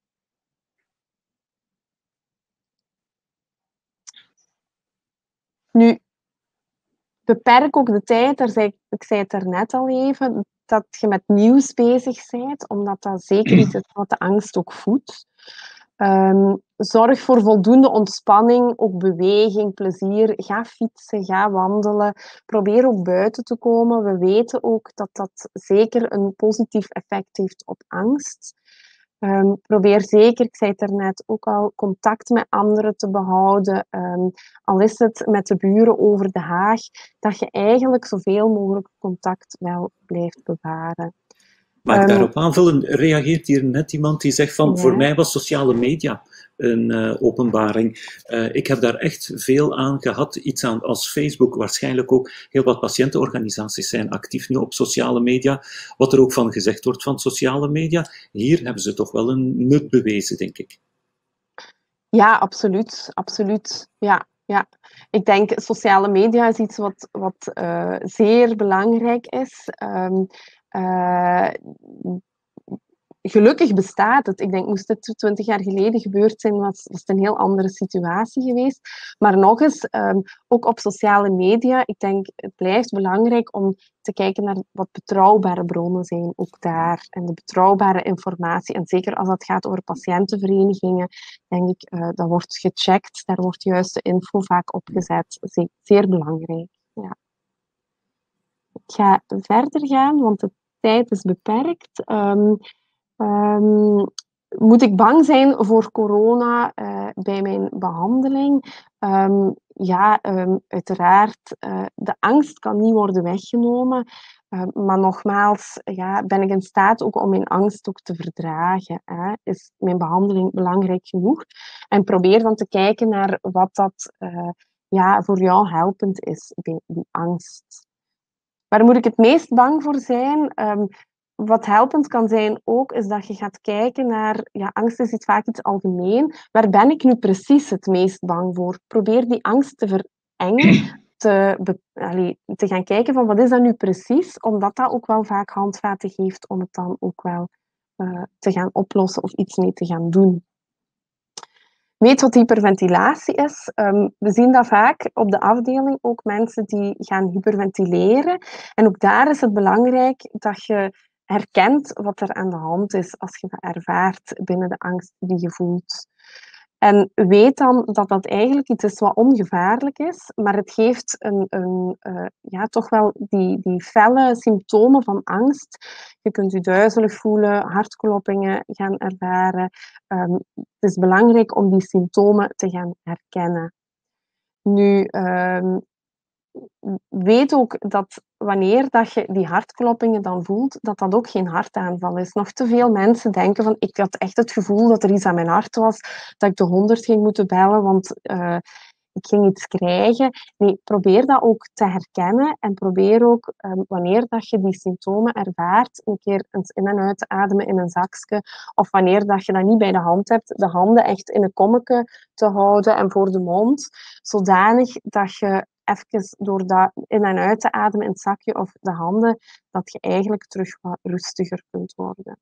Nu, beperk ook de tijd, daar zei, ik zei het daarnet al even, dat je met nieuws bezig bent, omdat dat zeker iets is wat de angst ook voedt. Um, zorg voor voldoende ontspanning, ook beweging, plezier. Ga fietsen, ga wandelen. Probeer ook buiten te komen. We weten ook dat dat zeker een positief effect heeft op angst. Um, probeer zeker, ik zei het daarnet ook al, contact met anderen te behouden. Um, al is het met de buren over de haag, dat je eigenlijk zoveel mogelijk contact wel blijft bewaren. Mag ik daarop aanvullen? Reageert hier net iemand die zegt van, ja. Voor mij was sociale media een uh, openbaring. Uh, ik heb daar echt veel aan gehad, iets aan als Facebook, waarschijnlijk ook. Heel wat patiëntenorganisaties zijn actief nu op sociale media. Wat er ook van gezegd wordt van sociale media, hier hebben ze toch wel een nut bewezen, denk ik. Ja, absoluut. absoluut. Ja. Ja, ik denk sociale media is iets wat, wat uh, zeer belangrijk is. Um, uh, gelukkig bestaat het. Ik denk, moest het twintig jaar geleden gebeurd zijn, was, was het een heel andere situatie geweest. Maar nog eens, um, ook op sociale media, ik denk, het blijft belangrijk om te kijken naar wat betrouwbare bronnen zijn, ook daar. En de betrouwbare informatie. En zeker als het gaat over patiëntenverenigingen, denk ik, uh, dat wordt gecheckt. Daar wordt juist de info vaak opgezet. Zeer, zeer belangrijk. Ja. Ik ga verder gaan, want de tijd is beperkt. Um, um, moet ik bang zijn voor corona uh, bij mijn behandeling? Um, ja, um, uiteraard. Uh, de angst kan niet worden weggenomen. Uh, maar nogmaals, ja, ben ik in staat ook om mijn angst ook te verdragen? Hè? Is mijn behandeling belangrijk genoeg? En probeer dan te kijken naar wat dat uh, ja, voor jou helpend is bij die angst. Waar moet ik het meest bang voor zijn? Um, wat helpend kan zijn ook, is dat je gaat kijken naar... Ja, angst is iets, vaak iets algemeen. Waar ben ik nu precies het meest bang voor? Probeer die angst te verengen. Te, be, allee, te gaan kijken van wat is dat nu precies? Omdat dat ook wel vaak handvaten geeft om het dan ook wel uh, te gaan oplossen of iets mee te gaan doen. Weet wat hyperventilatie is. Um, we zien dat vaak op de afdeling ook mensen die gaan hyperventileren. En ook daar is het belangrijk dat je herkent wat er aan de hand is als je dat ervaart binnen de angst die je voelt. En weet dan dat dat eigenlijk iets is wat ongevaarlijk is, maar het geeft een, een, uh, ja, toch wel die, die felle symptomen van angst. Je kunt je duizelig voelen, hartkloppingen gaan ervaren. Um, het is belangrijk om die symptomen te gaan herkennen. Nu, um, weet ook dat wanneer dat je die hartkloppingen dan voelt, dat dat ook geen hartaanval is. Nog te veel mensen denken van, ik had echt het gevoel dat er iets aan mijn hart was, dat ik de honderd ging moeten bellen, want uh, ik ging iets krijgen. Nee, probeer dat ook te herkennen en probeer ook, um, wanneer dat je die symptomen ervaart, een keer eens in en uit te ademen in een zakje, of wanneer dat je dat niet bij de hand hebt, de handen echt in een kommetje te houden en voor de mond, zodanig dat je even door dat in en uit te ademen in het zakje of de handen, dat je eigenlijk terug wat rustiger kunt worden.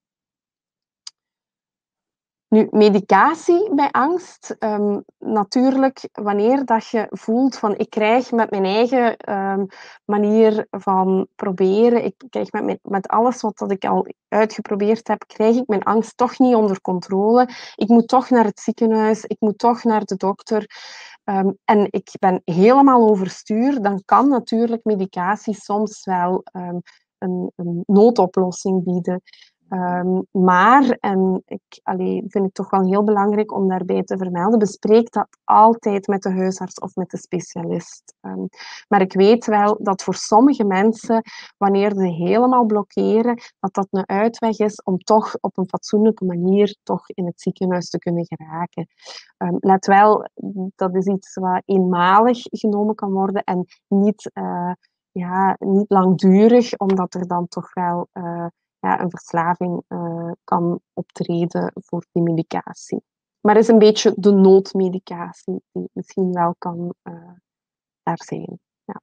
Nu, medicatie bij angst. Um, natuurlijk, wanneer dat je voelt van ik krijg met mijn eigen um, manier van proberen, ik krijg met, mijn, met alles wat dat ik al uitgeprobeerd heb, krijg ik mijn angst toch niet onder controle. Ik moet toch naar het ziekenhuis, ik moet toch naar de dokter. Um, en ik ben helemaal overstuur, dan kan natuurlijk medicatie soms wel um, een, een noodoplossing bieden. Um, maar, en ik allee, vind ik toch wel heel belangrijk om daarbij te vermelden, bespreek dat altijd met de huisarts of met de specialist. Um, maar ik weet wel dat voor sommige mensen, wanneer ze helemaal blokkeren, dat dat een uitweg is om toch op een fatsoenlijke manier toch in het ziekenhuis te kunnen geraken. Um, let wel, dat is iets wat eenmalig genomen kan worden en niet, uh, ja, niet langdurig, omdat er dan toch wel uh, ja, een verslaving uh, kan optreden voor die medicatie. Maar het is een beetje de noodmedicatie die misschien wel kan uh, daar zijn. Ja.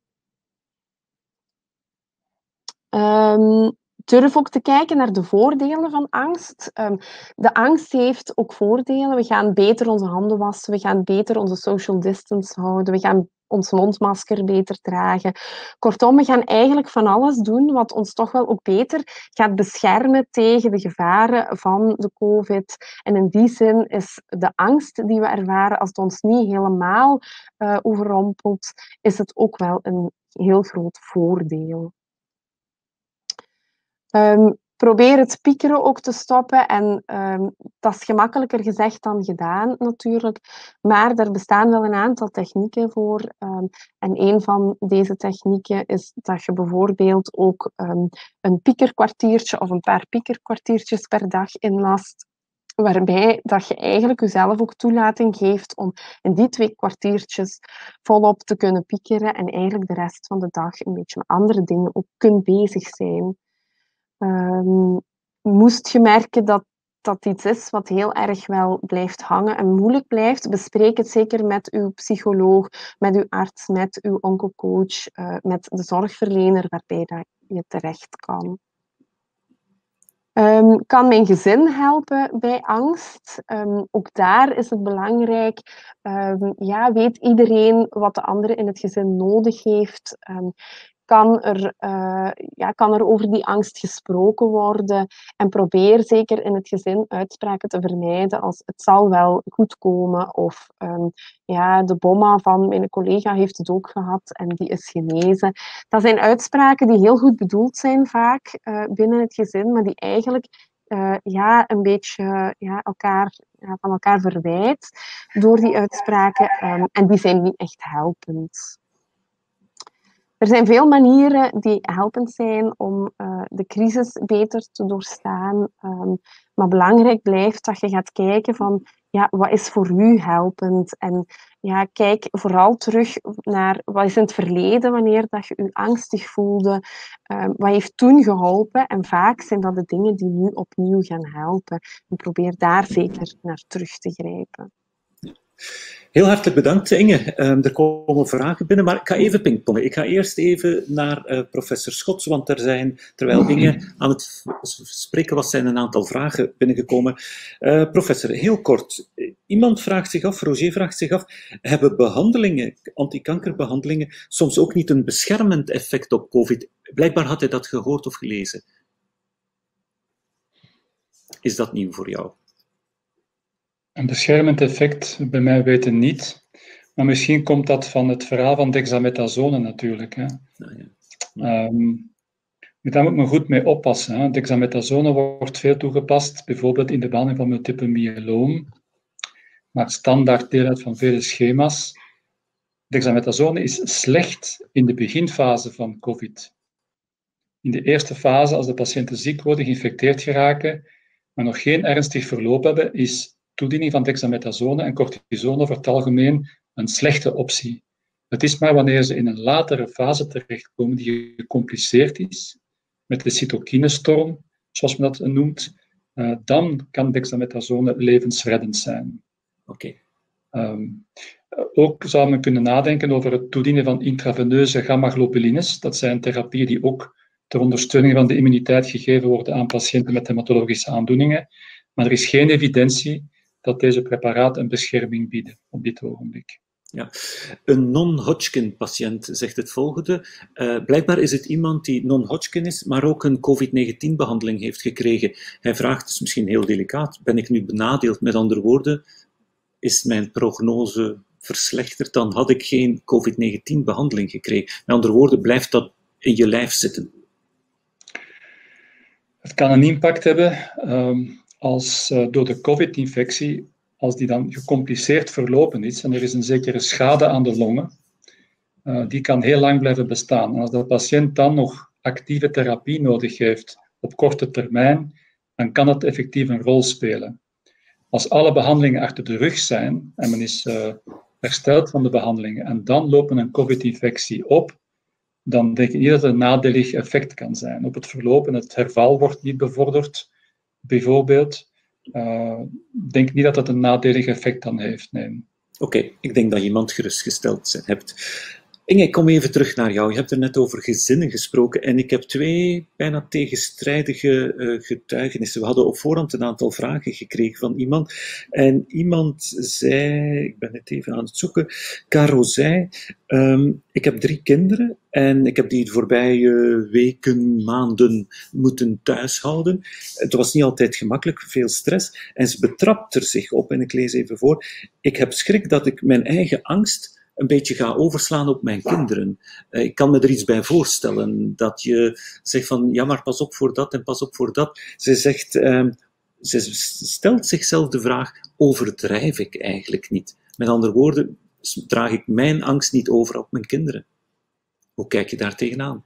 Um, durf ook te kijken naar de voordelen van angst. Um, de angst heeft ook voordelen. We gaan beter onze handen wassen, we gaan beter onze social distance houden, we gaan ons mondmasker beter dragen. Kortom, we gaan eigenlijk van alles doen wat ons toch wel ook beter gaat beschermen tegen de gevaren van de COVID. En in die zin is de angst die we ervaren, als het ons niet helemaal uh, overrompelt, is het ook wel een heel groot voordeel. Um, probeer het piekeren ook te stoppen. En um, dat is gemakkelijker gezegd dan gedaan natuurlijk. Maar er bestaan wel een aantal technieken voor. Um, en een van deze technieken is dat je bijvoorbeeld ook um, een piekerkwartiertje of een paar piekerkwartiertjes per dag inlast. Waarbij dat je eigenlijk jezelf ook toelating geeft om in die twee kwartiertjes volop te kunnen piekeren. En eigenlijk de rest van de dag een beetje met andere dingen ook kunt bezig zijn. Um, moest je merken dat dat iets is wat heel erg wel blijft hangen en moeilijk blijft, bespreek het zeker met uw psycholoog, met uw arts, met uw oncocoach, uh, met de zorgverlener waarbij dat je terecht kan. Um, kan mijn gezin helpen bij angst? Um, ook daar is het belangrijk. Um, ja, weet iedereen wat de andere in het gezin nodig heeft? Um, Kan er, uh, ja, kan er over die angst gesproken worden? En probeer zeker in het gezin uitspraken te vermijden als het zal wel goed komen. Of um, ja, de bomma van mijn collega heeft het ook gehad en die is genezen. Dat zijn uitspraken die heel goed bedoeld zijn vaak uh, binnen het gezin, maar die eigenlijk uh, ja, een beetje ja, elkaar, ja, van elkaar verwijt door die uitspraken. Um, en die zijn niet echt helpend. Er zijn veel manieren die helpend zijn om uh, de crisis beter te doorstaan. Um, maar belangrijk blijft dat je gaat kijken van ja, wat is voor u helpend? En ja, kijk vooral terug naar wat is in het verleden wanneer dat je je angstig voelde. Um, wat heeft toen geholpen? En vaak zijn dat de dingen die nu opnieuw gaan helpen. En probeer daar zeker naar terug te grijpen. Heel hartelijk bedankt, Inge. Um, er komen vragen binnen, maar ik ga even pingpongen. Ik ga eerst even naar uh, professor Schots, want er zijn, terwijl Inge aan het spreken was, zijn een aantal vragen binnengekomen. Uh, professor, heel kort. Iemand vraagt zich af, Roger vraagt zich af, hebben behandelingen, antikankerbehandelingen, soms ook niet een beschermend effect op COVID? Blijkbaar had hij dat gehoord of gelezen. is dat nieuw voor jou? Een beschermend effect, bij mij weten niet. Maar misschien komt dat van het verhaal van dexamethason natuurlijk. Hè. Nou ja. Ja. Um, daar moet men goed mee oppassen. Hè. Dexamethason wordt veel toegepast, bijvoorbeeld in de behandeling van multiple myeloom. Maar standaard deel uit van vele schema's. Dexamethason is slecht in de beginfase van COVID. In de eerste fase, als de patiënten ziek worden, geïnfecteerd geraken, maar nog geen ernstig verloop hebben, is toediening van dexamethason en cortisone over het algemeen een slechte optie. Het is maar wanneer ze in een latere fase terechtkomen die gecompliceerd is, met de cytokinestorm, zoals men dat noemt, uh, dan kan dexamethason levensreddend zijn. Oké. Okay. Um, ook zou men kunnen nadenken over het toedienen van intraveneuze gamma-globulines. Dat zijn therapieën die ook ter ondersteuning van de immuniteit gegeven worden aan patiënten met hematologische aandoeningen. Maar er is geen evidentie dat deze preparaten een bescherming bieden op dit ogenblik. Ja. Een non-Hodgkin-patiënt zegt het volgende. Uh, blijkbaar is het iemand die non-Hodgkin is, maar ook een covid negentien-behandeling heeft gekregen. Hij vraagt, dus misschien heel delicaat, ben ik nu benadeeld? Met andere woorden, is mijn prognose verslechterd? Dan had ik geen covid negentien-behandeling gekregen. Met andere woorden, blijft dat in je lijf zitten? Het kan een impact hebben um, als uh, door de COVID-infectie, als die dan gecompliceerd verlopen is en er is een zekere schade aan de longen, uh, die kan heel lang blijven bestaan. En als de patiënt dan nog actieve therapie nodig heeft op korte termijn, dan kan het effectief een rol spelen. Als alle behandelingen achter de rug zijn en men is uh, hersteld van de behandelingen en dan lopen een COVID-infectie op, dan denk ik niet dat het een nadelig effect kan zijn. Op het verloop en het herval wordt niet bevorderd, bijvoorbeeld. Uh, denk niet dat dat een nadelig effect dan heeft, nee. Oké, okay, ik denk dat je iemand gerustgesteld hebt. Inge, ik kom even terug naar jou. Je hebt er net over gezinnen gesproken en ik heb twee bijna tegenstrijdige uh, getuigenissen. We hadden op voorhand een aantal vragen gekregen van iemand en iemand zei, ik ben het even aan het zoeken, Caro zei, um, ik heb drie kinderen en ik heb die de voorbije weken, maanden moeten thuishouden. Het was niet altijd gemakkelijk, veel stress en ze betrapt er zich op en ik lees even voor. Ik heb schrik dat ik mijn eigen angst een beetje ga overslaan op mijn kinderen. Uh, ik kan me er iets bij voorstellen, dat je zegt van, ja, maar pas op voor dat en pas op voor dat. Ze zegt, uh, ze stelt zichzelf de vraag, overdrijf ik eigenlijk niet? Met andere woorden, draag ik mijn angst niet over op mijn kinderen? Hoe kijk je daar tegenaan?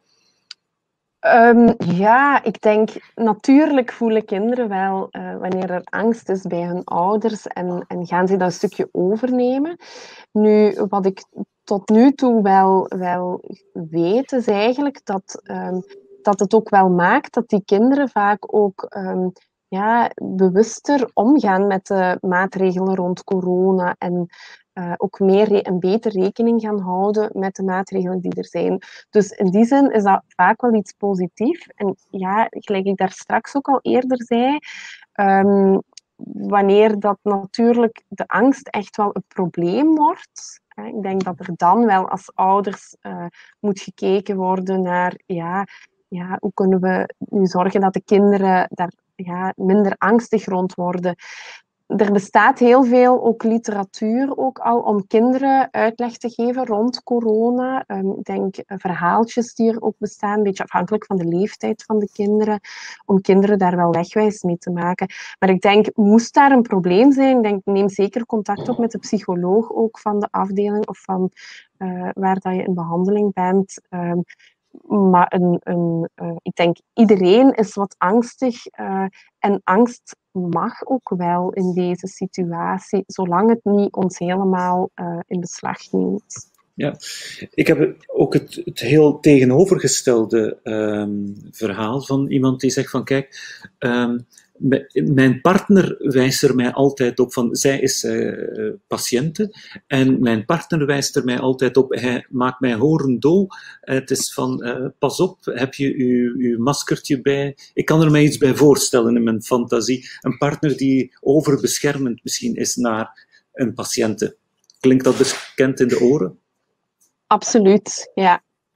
Um, ja, ik denk, natuurlijk voelen kinderen wel uh, wanneer er angst is bij hun ouders en, en gaan ze dat een stukje overnemen. Nu, wat ik tot nu toe wel, wel weet, is eigenlijk dat, um, dat het ook wel maakt dat die kinderen vaak ook um, ja, bewuster omgaan met de maatregelen rond corona en Uh, ook meer en beter rekening gaan houden met de maatregelen die er zijn. Dus in die zin is dat vaak wel iets positiefs. En ja, gelijk ik daar straks ook al eerder zei, um, wanneer dat natuurlijk de angst echt wel een probleem wordt, hè, ik denk dat er dan wel als ouders uh, moet gekeken worden naar, ja, ja, hoe kunnen we nu zorgen dat de kinderen daar ja, minder angstig rond worden. Er bestaat heel veel ook literatuur ook al om kinderen uitleg te geven rond corona. Um, ik denk verhaaltjes die er ook bestaan, een beetje afhankelijk van de leeftijd van de kinderen, om kinderen daar wel wegwijs mee te maken. Maar ik denk, moest daar een probleem zijn, ik denk, neem zeker contact op met de psycholoog ook van de afdeling of van uh, waar dat je in behandeling bent. Um, Maar een, een, uh, ik denk, iedereen is wat angstig uh, en angst mag ook wel in deze situatie, zolang het niet ons helemaal uh, in beslag neemt. Ja, ik heb ook het, het heel tegenovergestelde um, verhaal van iemand die zegt van, kijk, um, mijn partner wijst er mij altijd op van, zij is uh, patiënte en mijn partner wijst er mij altijd op, hij maakt mij horendol. Het is van, uh, pas op, heb je uw, uw maskertje bij? Ik kan er mij iets bij voorstellen in mijn fantasie. Een partner die overbeschermend misschien is naar een patiënte. Klinkt dat bekend in de oren? Absoluut, ja.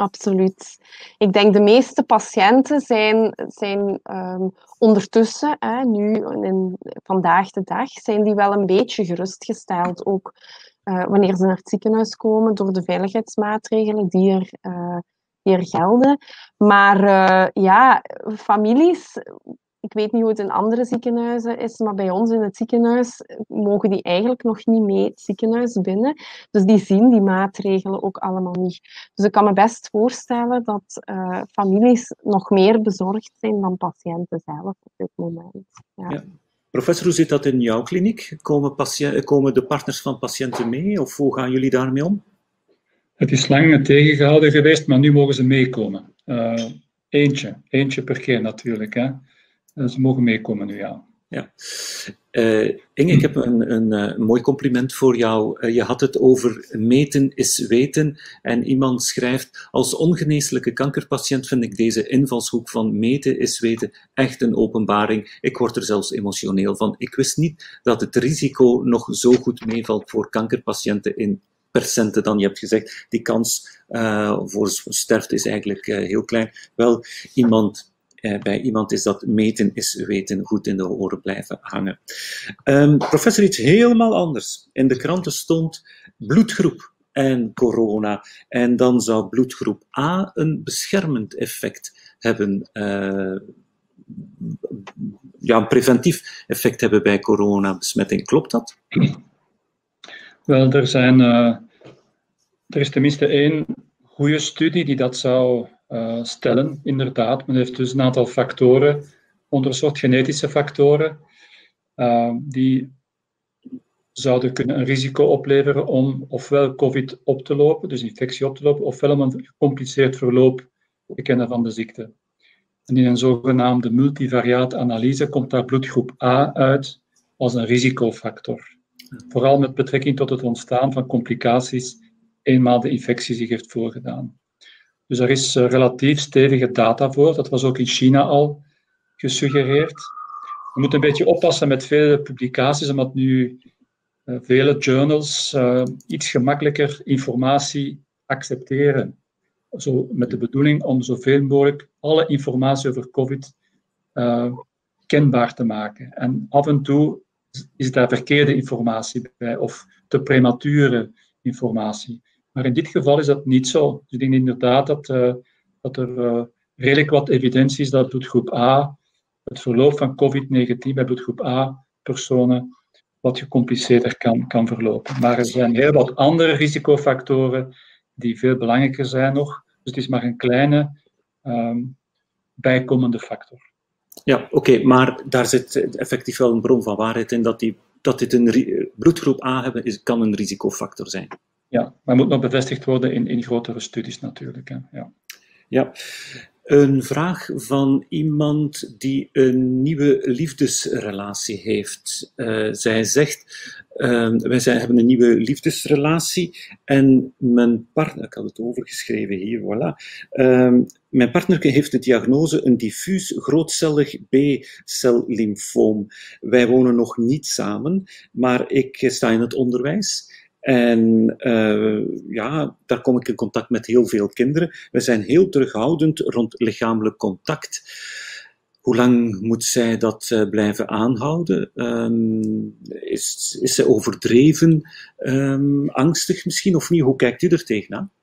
Absoluut. Ik denk de meeste patiënten zijn, zijn um, ondertussen, hè, nu in, vandaag de dag, zijn die wel een beetje gerustgesteld. Ook uh, wanneer ze naar het ziekenhuis komen door de veiligheidsmaatregelen die er, uh, die er gelden. Maar uh, ja, families... Ik weet niet hoe het in andere ziekenhuizen is, maar bij ons in het ziekenhuis mogen die eigenlijk nog niet mee het ziekenhuis binnen. Dus die zien die maatregelen ook allemaal niet. Dus ik kan me best voorstellen dat uh, families nog meer bezorgd zijn dan patiënten zelf op dit moment. Ja. Ja. Professor, hoe zit dat in jouw kliniek? Komen, patiënt, komen de partners van patiënten mee of hoe gaan jullie daarmee om? Het is lang tegengehouden geweest, maar nu mogen ze meekomen. Uh, eentje, eentje per keer natuurlijk, hè. Ze mogen meekomen nu, ja. ja. Uh, Inge, ik heb een, een, een mooi compliment voor jou. Uh, je had het over meten is weten. En iemand schrijft, als ongeneeslijke kankerpatiënt vind ik deze invalshoek van meten is weten echt een openbaring. Ik word er zelfs emotioneel van. Ik wist niet dat het risico nog zo goed meevalt voor kankerpatiënten in percenten dan je hebt gezegd. Die kans uh, voor sterfte is eigenlijk uh, heel klein. Wel, iemand... Uh, bij iemand is dat meten is weten goed in de oren blijven hangen. Um, professor, iets helemaal anders. In de kranten stond bloedgroep en corona. En dan zou bloedgroep A een beschermend effect hebben. Uh, ja, een preventief effect hebben bij coronabesmetting. Klopt dat? Wel, er, zijn, uh, er is tenminste één goede studie die dat zou... Uh, stellen, inderdaad. Men heeft dus een aantal factoren onderzocht, genetische factoren, uh, die zouden kunnen een risico opleveren om ofwel COVID op te lopen, dus infectie op te lopen, ofwel om een gecompliceerd verloop te kennen van de ziekte. En in een zogenaamde multivariate analyse komt daar bloedgroep A uit als een risicofactor. Vooral met betrekking tot het ontstaan van complicaties eenmaal de infectie zich heeft voorgedaan. Dus er is uh, relatief stevige data voor. Dat was ook in China al gesuggereerd. We moeten een beetje oppassen met vele publicaties, omdat nu uh, vele journals uh, iets gemakkelijker informatie accepteren. Zo, met de bedoeling om zoveel mogelijk alle informatie over COVID uh, kenbaar te maken. En af en toe is daar verkeerde informatie bij, of te premature informatie. Maar in dit geval is dat niet zo. Dus ik denk inderdaad dat, uh, dat er uh, redelijk wat evidentie is dat bloedgroep A, het verloop van COVID negentien bij bloedgroep A-personen, wat gecompliceerder kan, kan verlopen. Maar er zijn heel wat andere risicofactoren die veel belangrijker zijn nog. Dus het is maar een kleine um, bijkomende factor. Ja, oké, okay, maar daar zit effectief wel een bron van waarheid in dat, die, dat dit een bloedgroep A hebben is, kan een risicofactor zijn. Ja, maar moet nog bevestigd worden in, in grotere studies natuurlijk. Hè. Ja. Ja. Een vraag van iemand die een nieuwe liefdesrelatie heeft. Uh, zij zegt, uh, wij zijn, hebben een nieuwe liefdesrelatie en mijn partner, ik had het overgeschreven hier, voilà. Uh, mijn partner heeft de diagnose een diffuus grootcellig B-cel-lymfoom. Wij wonen nog niet samen, maar ik sta in het onderwijs. En uh, ja, daar kom ik in contact met heel veel kinderen. We zijn heel terughoudend rond lichamelijk contact. Hoe lang moet zij dat uh, blijven aanhouden? Um, is, is ze overdreven um, angstig misschien of niet? Hoe kijkt u er tegenaan?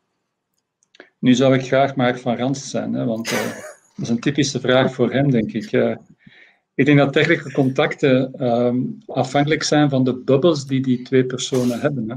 Nu zou ik graag Mark van Ranst zijn, hè, want uh, dat is een typische vraag voor hem, denk ik. Uh, Ik denk dat dergelijke contacten um, afhankelijk zijn van de bubbels die die twee personen hebben. Hè.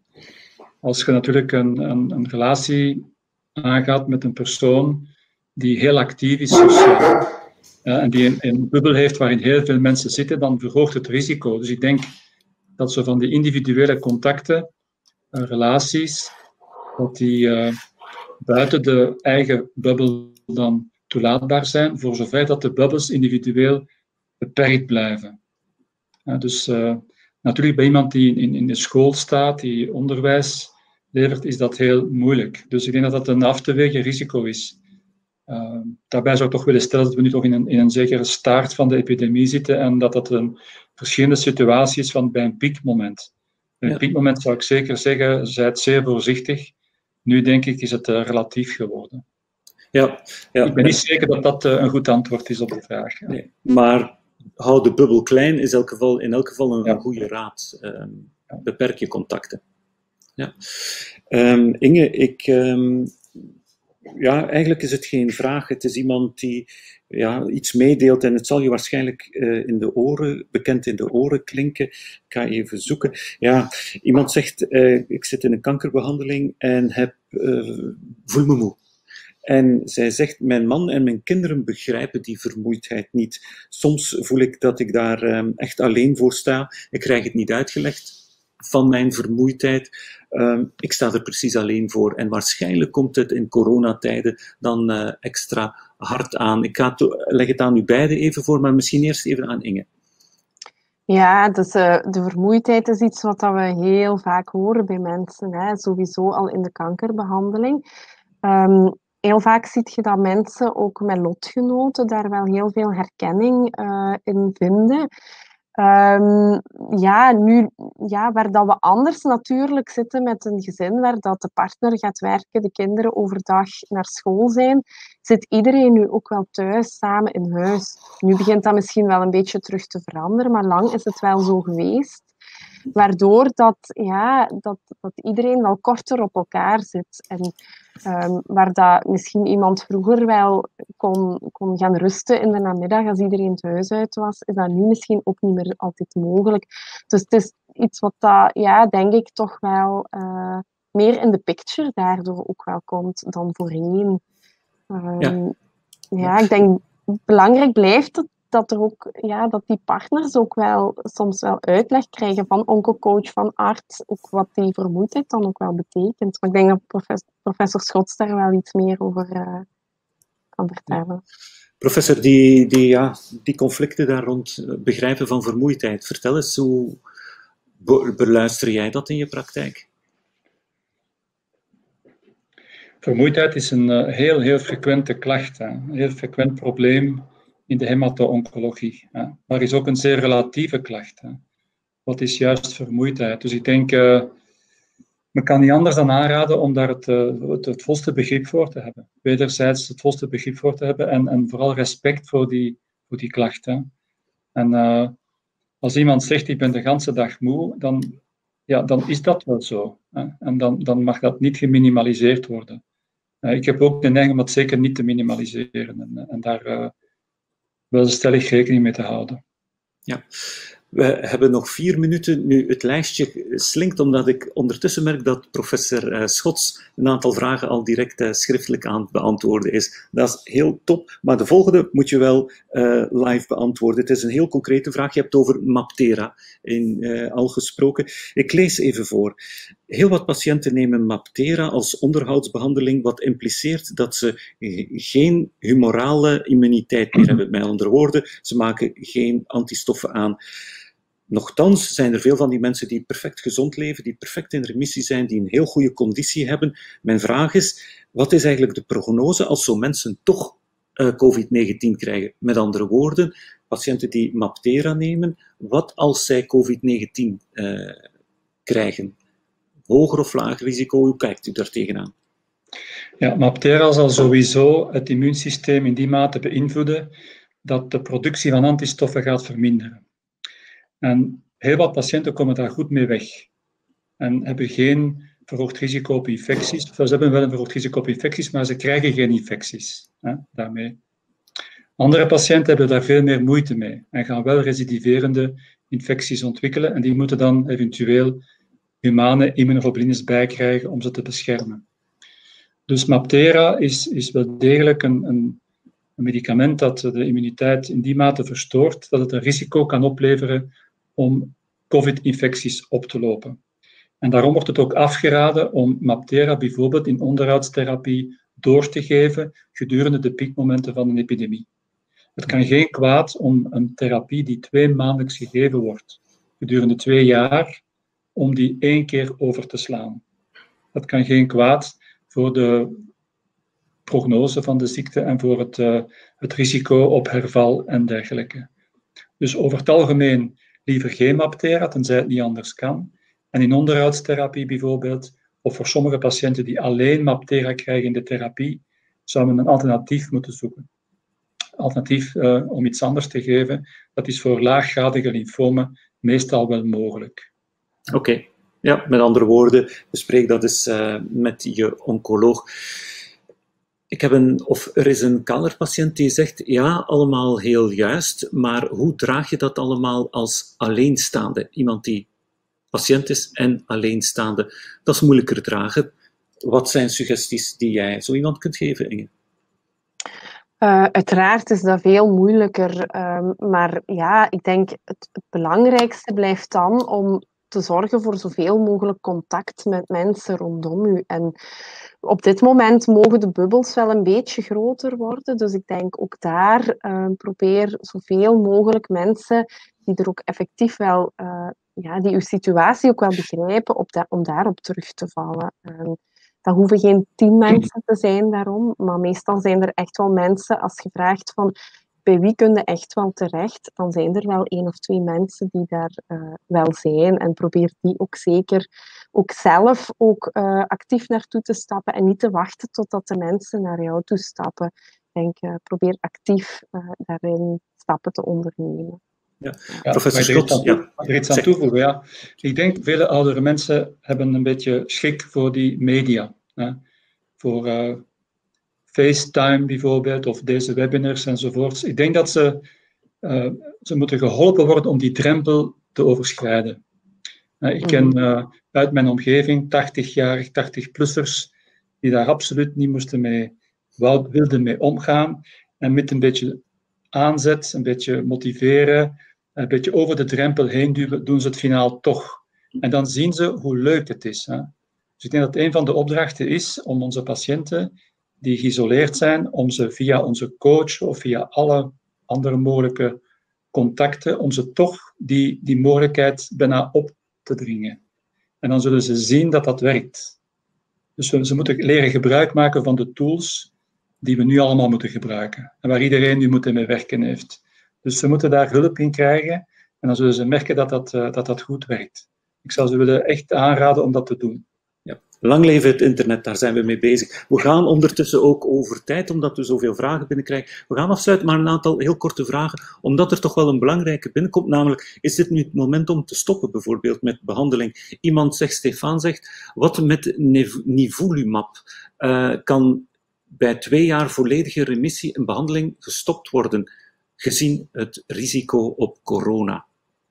Als je natuurlijk een, een, een relatie aangaat met een persoon die heel actief is sociaal uh, en die een, een bubbel heeft waarin heel veel mensen zitten, dan verhoogt het risico. Dus ik denk dat zo van die individuele contacten, uh, relaties, dat die uh, buiten de eigen bubbel dan toelaatbaar zijn, voor zover dat de bubbels individueel beperkt blijven. Ja, dus uh, natuurlijk bij iemand die in, in de school staat, die onderwijs levert, is dat heel moeilijk. Dus ik denk dat dat een af te wegen risico is. Uh, daarbij zou ik toch willen stellen dat we nu toch in een, in een zekere staart van de epidemie zitten en dat dat een verschillende situatie is van bij een piekmoment. Bij een ja. piekmoment zou ik zeker zeggen, zijt zeer voorzichtig Nu denk ik is het uh, relatief geworden. Ja, ja, ik ben niet zeker dat dat uh, een goed antwoord is op de vraag. Ja. Nee, maar hou de bubbel klein is elk geval, in elk geval een, ja. een goede raad. Um, ja. Beperk je contacten. Ja. Um, Inge, ik... Um, ja, eigenlijk is het geen vraag. Het is iemand die ja, iets meedeelt en het zal je waarschijnlijk uh, in de oren, bekend in de oren klinken. Ik ga even zoeken. Ja, iemand zegt, uh, ik zit in een kankerbehandeling en heb, uh, voel me moe. En zij zegt, mijn man en mijn kinderen begrijpen die vermoeidheid niet. Soms voel ik dat ik daar um, echt alleen voor sta. Ik krijg het niet uitgelegd van mijn vermoeidheid. Um, ik sta er precies alleen voor. En waarschijnlijk komt het in coronatijden dan uh, extra hard aan. Ik ga to- leg het aan u beiden even voor, maar misschien eerst even aan Inge. Ja, dus uh, de vermoeidheid is iets wat we heel vaak horen bij mensen. Hè. Sowieso al in de kankerbehandeling. Um, Heel vaak zie je dat mensen ook met lotgenoten daar wel heel veel herkenning uh, in vinden. Um, ja, nu, ja, waar dat we anders natuurlijk zitten met een gezin waar dat de partner gaat werken, de kinderen overdag naar school zijn, zit iedereen nu ook wel thuis, samen in huis. Nu begint dat misschien wel een beetje terug te veranderen, maar lang is het wel zo geweest. Waardoor dat, ja, dat, dat iedereen wel korter op elkaar zit. En um, waar dat misschien iemand vroeger wel kon, kon gaan rusten in de namiddag als iedereen het huis uit was, is dat nu misschien ook niet meer altijd mogelijk. Dus het is iets wat dat, ja, denk ik toch wel uh, meer in de picture daardoor ook wel komt dan voorheen. Um, ja. ja, ik denk belangrijk blijft het dat er ook, ja, dat die partners ook wel soms wel uitleg krijgen van oncocoach, van arts, ook wat die vermoeidheid dan ook wel betekent. Maar ik denk dat professor, professor Schots daar wel iets meer over uh, kan vertellen. Ja. Professor, die, die, ja, die conflicten daar rond begrijpen van vermoeidheid, vertel eens, hoe be- beluister jij dat in je praktijk? Vermoeidheid is een uh, heel, heel frequente klacht, hè. Een heel frequent probleem in de hemato-oncologie. Hè. Maar is ook een zeer relatieve klacht. Hè. Wat is juist vermoeidheid? Dus ik denk, uh, men kan niet anders dan aanraden om daar het, uh, het, het volste begrip voor te hebben. Wederzijds het volste begrip voor te hebben en, en vooral respect voor die, voor die klacht. Hè. En uh, als iemand zegt, ik ben de hele dag moe, dan, ja, dan is dat wel zo. Hè. En dan, dan mag dat niet geminimaliseerd worden. Uh, ik heb ook de neiging om dat zeker niet te minimaliseren. En, en daar... Uh, wel stellig rekening mee te houden. Ja, we hebben nog vier minuten. Nu, het lijstje slinkt omdat ik ondertussen merk dat professor uh, Schots een aantal vragen al direct uh, schriftelijk aan het beantwoorden is. Dat is heel top, maar de volgende moet je wel uh, live beantwoorden. Het is een heel concrete vraag. Je hebt over Maptera in, uh, al gesproken. Ik lees even voor. Heel wat patiënten nemen Maptera als onderhoudsbehandeling, wat impliceert dat ze geen humorale immuniteit meer hebben. Met andere woorden, ze maken geen antistoffen aan. Nochtans zijn er veel van die mensen die perfect gezond leven, die perfect in remissie zijn, die een heel goede conditie hebben. Mijn vraag is, wat is eigenlijk de prognose als zo'n mensen toch uh, covid negentien krijgen? Met andere woorden, patiënten die Maptera nemen, wat als zij covid negentien uh, krijgen? Hoger of lager risico, hoe kijkt u daar tegenaan? Ja, Maptera zal sowieso het immuunsysteem in die mate beïnvloeden dat de productie van antistoffen gaat verminderen. En heel wat patiënten komen daar goed mee weg en hebben geen verhoogd risico op infecties. Of ze hebben wel een verhoogd risico op infecties, maar ze krijgen geen infecties hè, daarmee. Andere patiënten hebben daar veel meer moeite mee en gaan wel recidiverende infecties ontwikkelen en die moeten dan eventueel humane immunoglobulines bijkrijgen om ze te beschermen. Dus Maptera is, is wel degelijk een, een, een medicament dat de immuniteit in die mate verstoort dat het een risico kan opleveren om covid-infecties op te lopen. En daarom wordt het ook afgeraden om Maptera bijvoorbeeld in onderhoudstherapie door te geven gedurende de piekmomenten van een epidemie. Het kan geen kwaad om een therapie die twee maandelijks gegeven wordt, gedurende twee jaar, om die één keer over te slaan. Dat kan geen kwaad voor de prognose van de ziekte en voor het, uh, het risico op herval en dergelijke. Dus over het algemeen liever geen Maptera, tenzij het niet anders kan. En in onderhoudstherapie bijvoorbeeld of voor sommige patiënten die alleen MAPTERA krijgen in de therapie, zouden we een alternatief moeten zoeken. Alternatief uh, om iets anders te geven, dat is voor laaggradige lymfomen meestal wel mogelijk. Oké, okay. Ja, met andere woorden, bespreek dat eens uh, met je oncoloog. Ik heb een, of er is een kaderpatiënt die zegt, ja, allemaal heel juist, maar hoe draag je dat allemaal als alleenstaande? Iemand die patiënt is en alleenstaande, dat is moeilijker dragen. Wat zijn suggesties die jij zo iemand kunt geven, Inge? Uh, uiteraard is dat veel moeilijker, um, maar ja, ik denk het, het belangrijkste blijft dan om te zorgen voor zoveel mogelijk contact met mensen rondom u. En op dit moment mogen de bubbels wel een beetje groter worden, dus ik denk ook daar uh, probeer zoveel mogelijk mensen die er ook effectief wel, uh, ja, die uw situatie ook wel begrijpen, op da- om daarop terug te vallen. Uh, Dat hoeven geen tien mensen te zijn daarom, maar meestal zijn er echt wel mensen, als je vraagt van bij wie kun je echt wel terecht, dan zijn er wel één of twee mensen die daar uh, wel zijn. En probeer die ook zeker ook zelf ook, uh, actief naartoe te stappen en niet te wachten totdat de mensen naar jou toe stappen. Ik denk, uh, probeer actief uh, daarin stappen te ondernemen. Ja, ja, professor Schot, ja. Er iets aan toevoegen, ja. Ik denk, vele oudere mensen hebben een beetje schrik voor die media. Hè. Voor uh, FaceTime bijvoorbeeld, of deze webinars enzovoorts. Ik denk dat ze, uh, ze moeten geholpen worden om die drempel te overschrijden. Uh, ik ken uh, uit mijn omgeving tachtig-jarig, tachtig-plussers, die daar absoluut niet moesten mee, wel, wilden mee omgaan. En met een beetje aanzet, een beetje motiveren, een beetje over de drempel heen duwen, doen ze het finaal toch. En dan zien ze hoe leuk het is. Hè. Dus ik denk dat een van de opdrachten is om onze patiënten die geïsoleerd zijn, om ze via onze coach of via alle andere mogelijke contacten, om ze toch die, die mogelijkheid bijna op te dringen. En dan zullen ze zien dat dat werkt. Dus we, ze moeten leren gebruik maken van de tools die we nu allemaal moeten gebruiken. En waar iedereen nu moet mee werken heeft. Dus ze moeten daar hulp in krijgen en dan zullen ze merken dat dat, uh, dat, dat goed werkt. Ik zou ze willen echt aanraden om dat te doen. Ja. Lang leven het internet, daar zijn we mee bezig. We gaan ondertussen ook over tijd, omdat we zoveel vragen binnenkrijgen. We gaan afsluiten, maar een aantal heel korte vragen, omdat er toch wel een belangrijke binnenkomt, namelijk, is dit nu het moment om te stoppen, bijvoorbeeld met behandeling? Iemand zegt, Stefan zegt, wat met nivolumab? Uh, kan bij twee jaar volledige remissie en behandeling gestopt worden, gezien het risico op corona?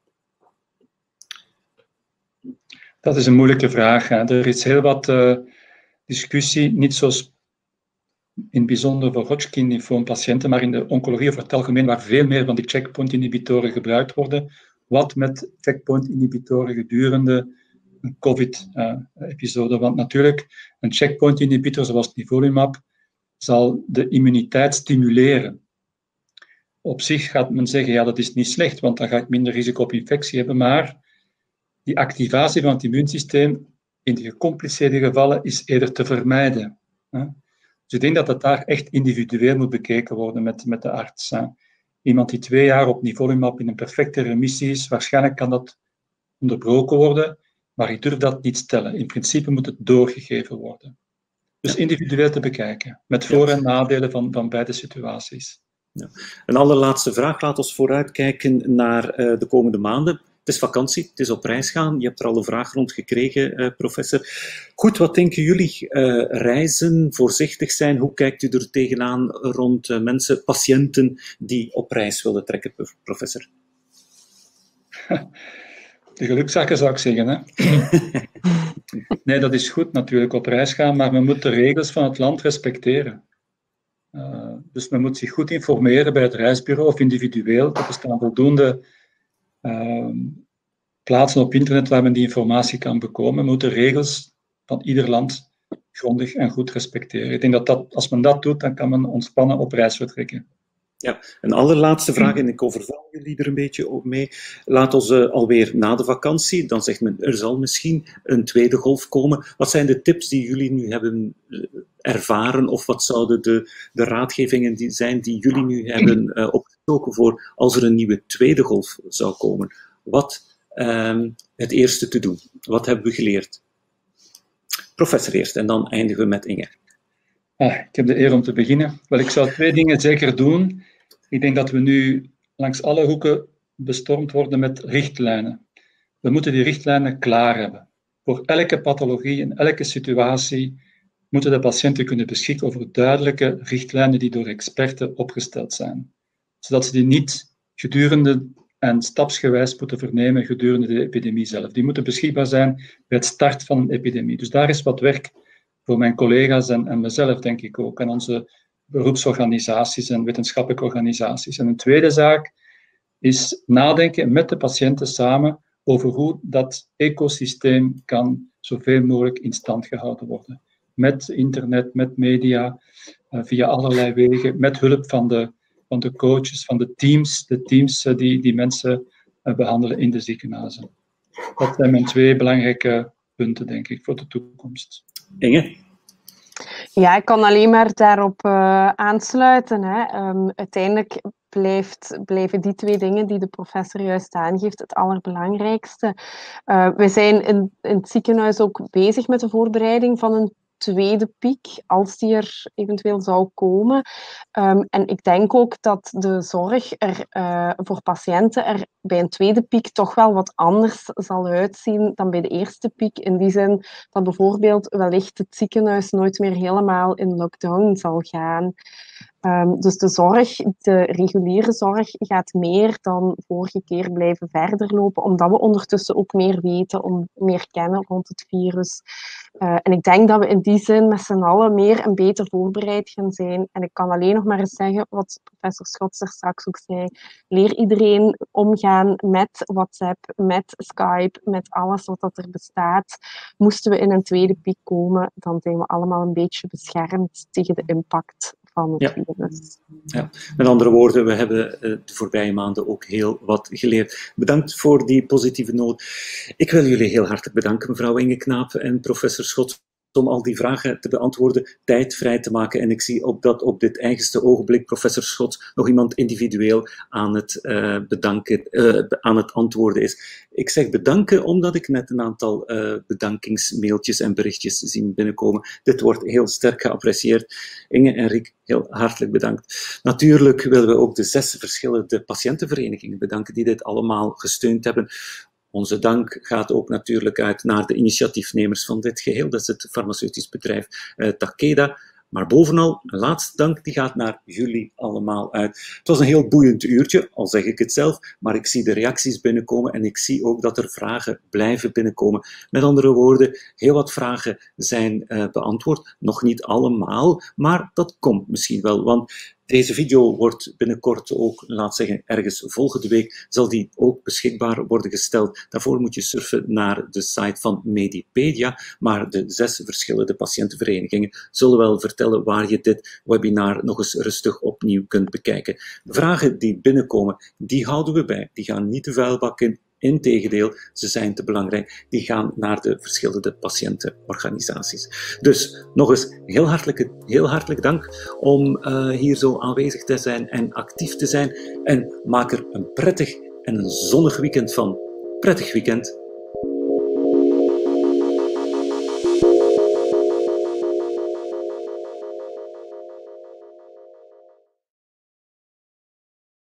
Dat is een moeilijke vraag. Hè. Er is heel wat uh, discussie, niet zoals in het bijzonder voor Hodgkin-lymfoompatiënten, maar in de oncologie over het algemeen, waar veel meer van die checkpoint-inhibitoren gebruikt worden. Wat met checkpoint-inhibitoren gedurende een COVID-episode? Uh, Want natuurlijk, een checkpoint-inhibitor zoals nivolumab zal de immuniteit stimuleren. Op zich gaat men zeggen, ja, dat is niet slecht, want dan ga ik minder risico op infectie hebben, maar die activatie van het immuunsysteem in de gecompliceerde gevallen is eerder te vermijden. Dus ik denk dat het daar echt individueel moet bekeken worden met, met de arts. Iemand die twee jaar op nivolumab in een perfecte remissie is, waarschijnlijk kan dat onderbroken worden, maar ik durf dat niet stellen. In principe moet het doorgegeven worden. Dus individueel te bekijken, met voor- en nadelen van, van beide situaties. Ja. Een allerlaatste vraag, laat ons vooruitkijken naar uh, de komende maanden. Het is vakantie, het is op reis gaan. Je hebt er al een vraag rond gekregen, uh, professor. Goed, wat denken jullie? Uh, reizen, voorzichtig zijn, hoe kijkt u er tegenaan rond uh, mensen, patiënten die op reis willen trekken, professor? De gelukzakken zou ik zeggen, hè? Nee, dat is goed natuurlijk, op reis gaan, maar men moet de regels van het land respecteren. Uh, dus men moet zich goed informeren bij het reisbureau of individueel. Er bestaan voldoende uh, plaatsen op internet waar men die informatie kan bekomen. Men moet de regels van ieder land grondig en goed respecteren. Ik denk dat, dat als men dat doet, dan kan men ontspannen op reis vertrekken. Ja, een allerlaatste vraag, en ik overval jullie er een beetje op mee. Laat ons uh, alweer na de vakantie, dan zegt men, er zal misschien een tweede golf komen. Wat zijn de tips die jullie nu hebben uh, ervaren, of wat zouden de, de raadgevingen die zijn die jullie nu hebben uh, opgestoken voor als er een nieuwe tweede golf zou komen? Wat um, het eerste te doen? Wat hebben we geleerd? Professor eerst en dan eindigen we met Inge. Ah, ik heb de eer om te beginnen. Wel, ik zou twee dingen zeker doen. Ik denk dat we nu langs alle hoeken bestormd worden met richtlijnen. We moeten die richtlijnen klaar hebben. Voor elke pathologie en elke situatie moeten de patiënten kunnen beschikken over duidelijke richtlijnen die door experten opgesteld zijn. Zodat ze die niet gedurende en stapsgewijs moeten vernemen gedurende de epidemie zelf. Die moeten beschikbaar zijn bij het start van een epidemie. Dus daar is wat werk voor mijn collega's en, en mezelf, denk ik ook, en onze beroepsorganisaties en wetenschappelijke organisaties. En een tweede zaak is nadenken met de patiënten samen over hoe dat ecosysteem kan zoveel mogelijk in stand gehouden worden. Met internet, met media, uh, via allerlei wegen, met hulp van de, van de coaches, van de teams, de teams uh, die, die mensen uh, behandelen in de ziekenhuizen. Dat zijn mijn twee belangrijke punten, denk ik, voor de toekomst. Inge? Ja, ik kan alleen maar daarop uh, aansluiten. Hè. Um, uiteindelijk blijft, blijven die twee dingen die de professor juist aangeeft het allerbelangrijkste. Uh, we zijn in, in het ziekenhuis ook bezig met de voorbereiding van een tweede piek, als die er eventueel zou komen. Um, en ik denk ook dat de zorg er uh, voor patiënten er bij een tweede piek toch wel wat anders zal uitzien dan bij de eerste piek. In die zin dat bijvoorbeeld wellicht het ziekenhuis nooit meer helemaal in lockdown zal gaan. Um, dus de zorg, de reguliere zorg, gaat meer dan vorige keer blijven verder lopen, omdat we ondertussen ook meer weten, om meer kennen rond het virus. Uh, en ik denk dat we in die zin met z'n allen meer en beter voorbereid gaan zijn. En ik kan alleen nog maar eens zeggen, wat professor Schots er straks ook zei, leer iedereen omgaan met WhatsApp, met Skype, met alles wat dat er bestaat. Moesten we in een tweede piek komen, dan zijn we allemaal een beetje beschermd tegen de impact van het ja. virus. Ja. Met andere woorden, we hebben de voorbije maanden ook heel wat geleerd. Bedankt voor die positieve noot. Ik wil jullie heel hartelijk bedanken, mevrouw Inge Knaap en professor Schots, om al die vragen te beantwoorden, tijd vrij te maken. En ik zie ook dat op dit eigenste ogenblik professor Schots nog iemand individueel aan het, uh, bedanken, uh, aan het antwoorden is. Ik zeg bedanken omdat ik net een aantal uh, bedankingsmailtjes en berichtjes zie binnenkomen. Dit wordt heel sterk geapprecieerd. Inge en Riek, heel hartelijk bedankt. Natuurlijk willen we ook de zes verschillende patiëntenverenigingen bedanken die dit allemaal gesteund hebben. Onze dank gaat ook natuurlijk uit naar de initiatiefnemers van dit geheel. Dat is het farmaceutisch bedrijf uh, Takeda. Maar bovenal, een laatste dank, die gaat naar jullie allemaal uit. Het was een heel boeiend uurtje, al zeg ik het zelf, maar ik zie de reacties binnenkomen en ik zie ook dat er vragen blijven binnenkomen. Met andere woorden, heel wat vragen zijn uh, beantwoord. Nog niet allemaal, maar dat komt misschien wel, want deze video wordt binnenkort ook, laat zeggen, ergens volgende week, zal die ook beschikbaar worden gesteld. Daarvoor moet je surfen naar de site van Medipedia, maar de zes verschillende patiëntenverenigingen zullen wel vertellen waar je dit webinar nog eens rustig opnieuw kunt bekijken. Vragen die binnenkomen, die houden we bij. Die gaan niet de vuilbak in. Integendeel, ze zijn te belangrijk. Die gaan naar de verschillende patiëntenorganisaties. Dus nog eens heel hartelijk, heel hartelijk dank om uh, hier zo aanwezig te zijn en actief te zijn. En maak er een prettig en een zonnig weekend van. Prettig weekend.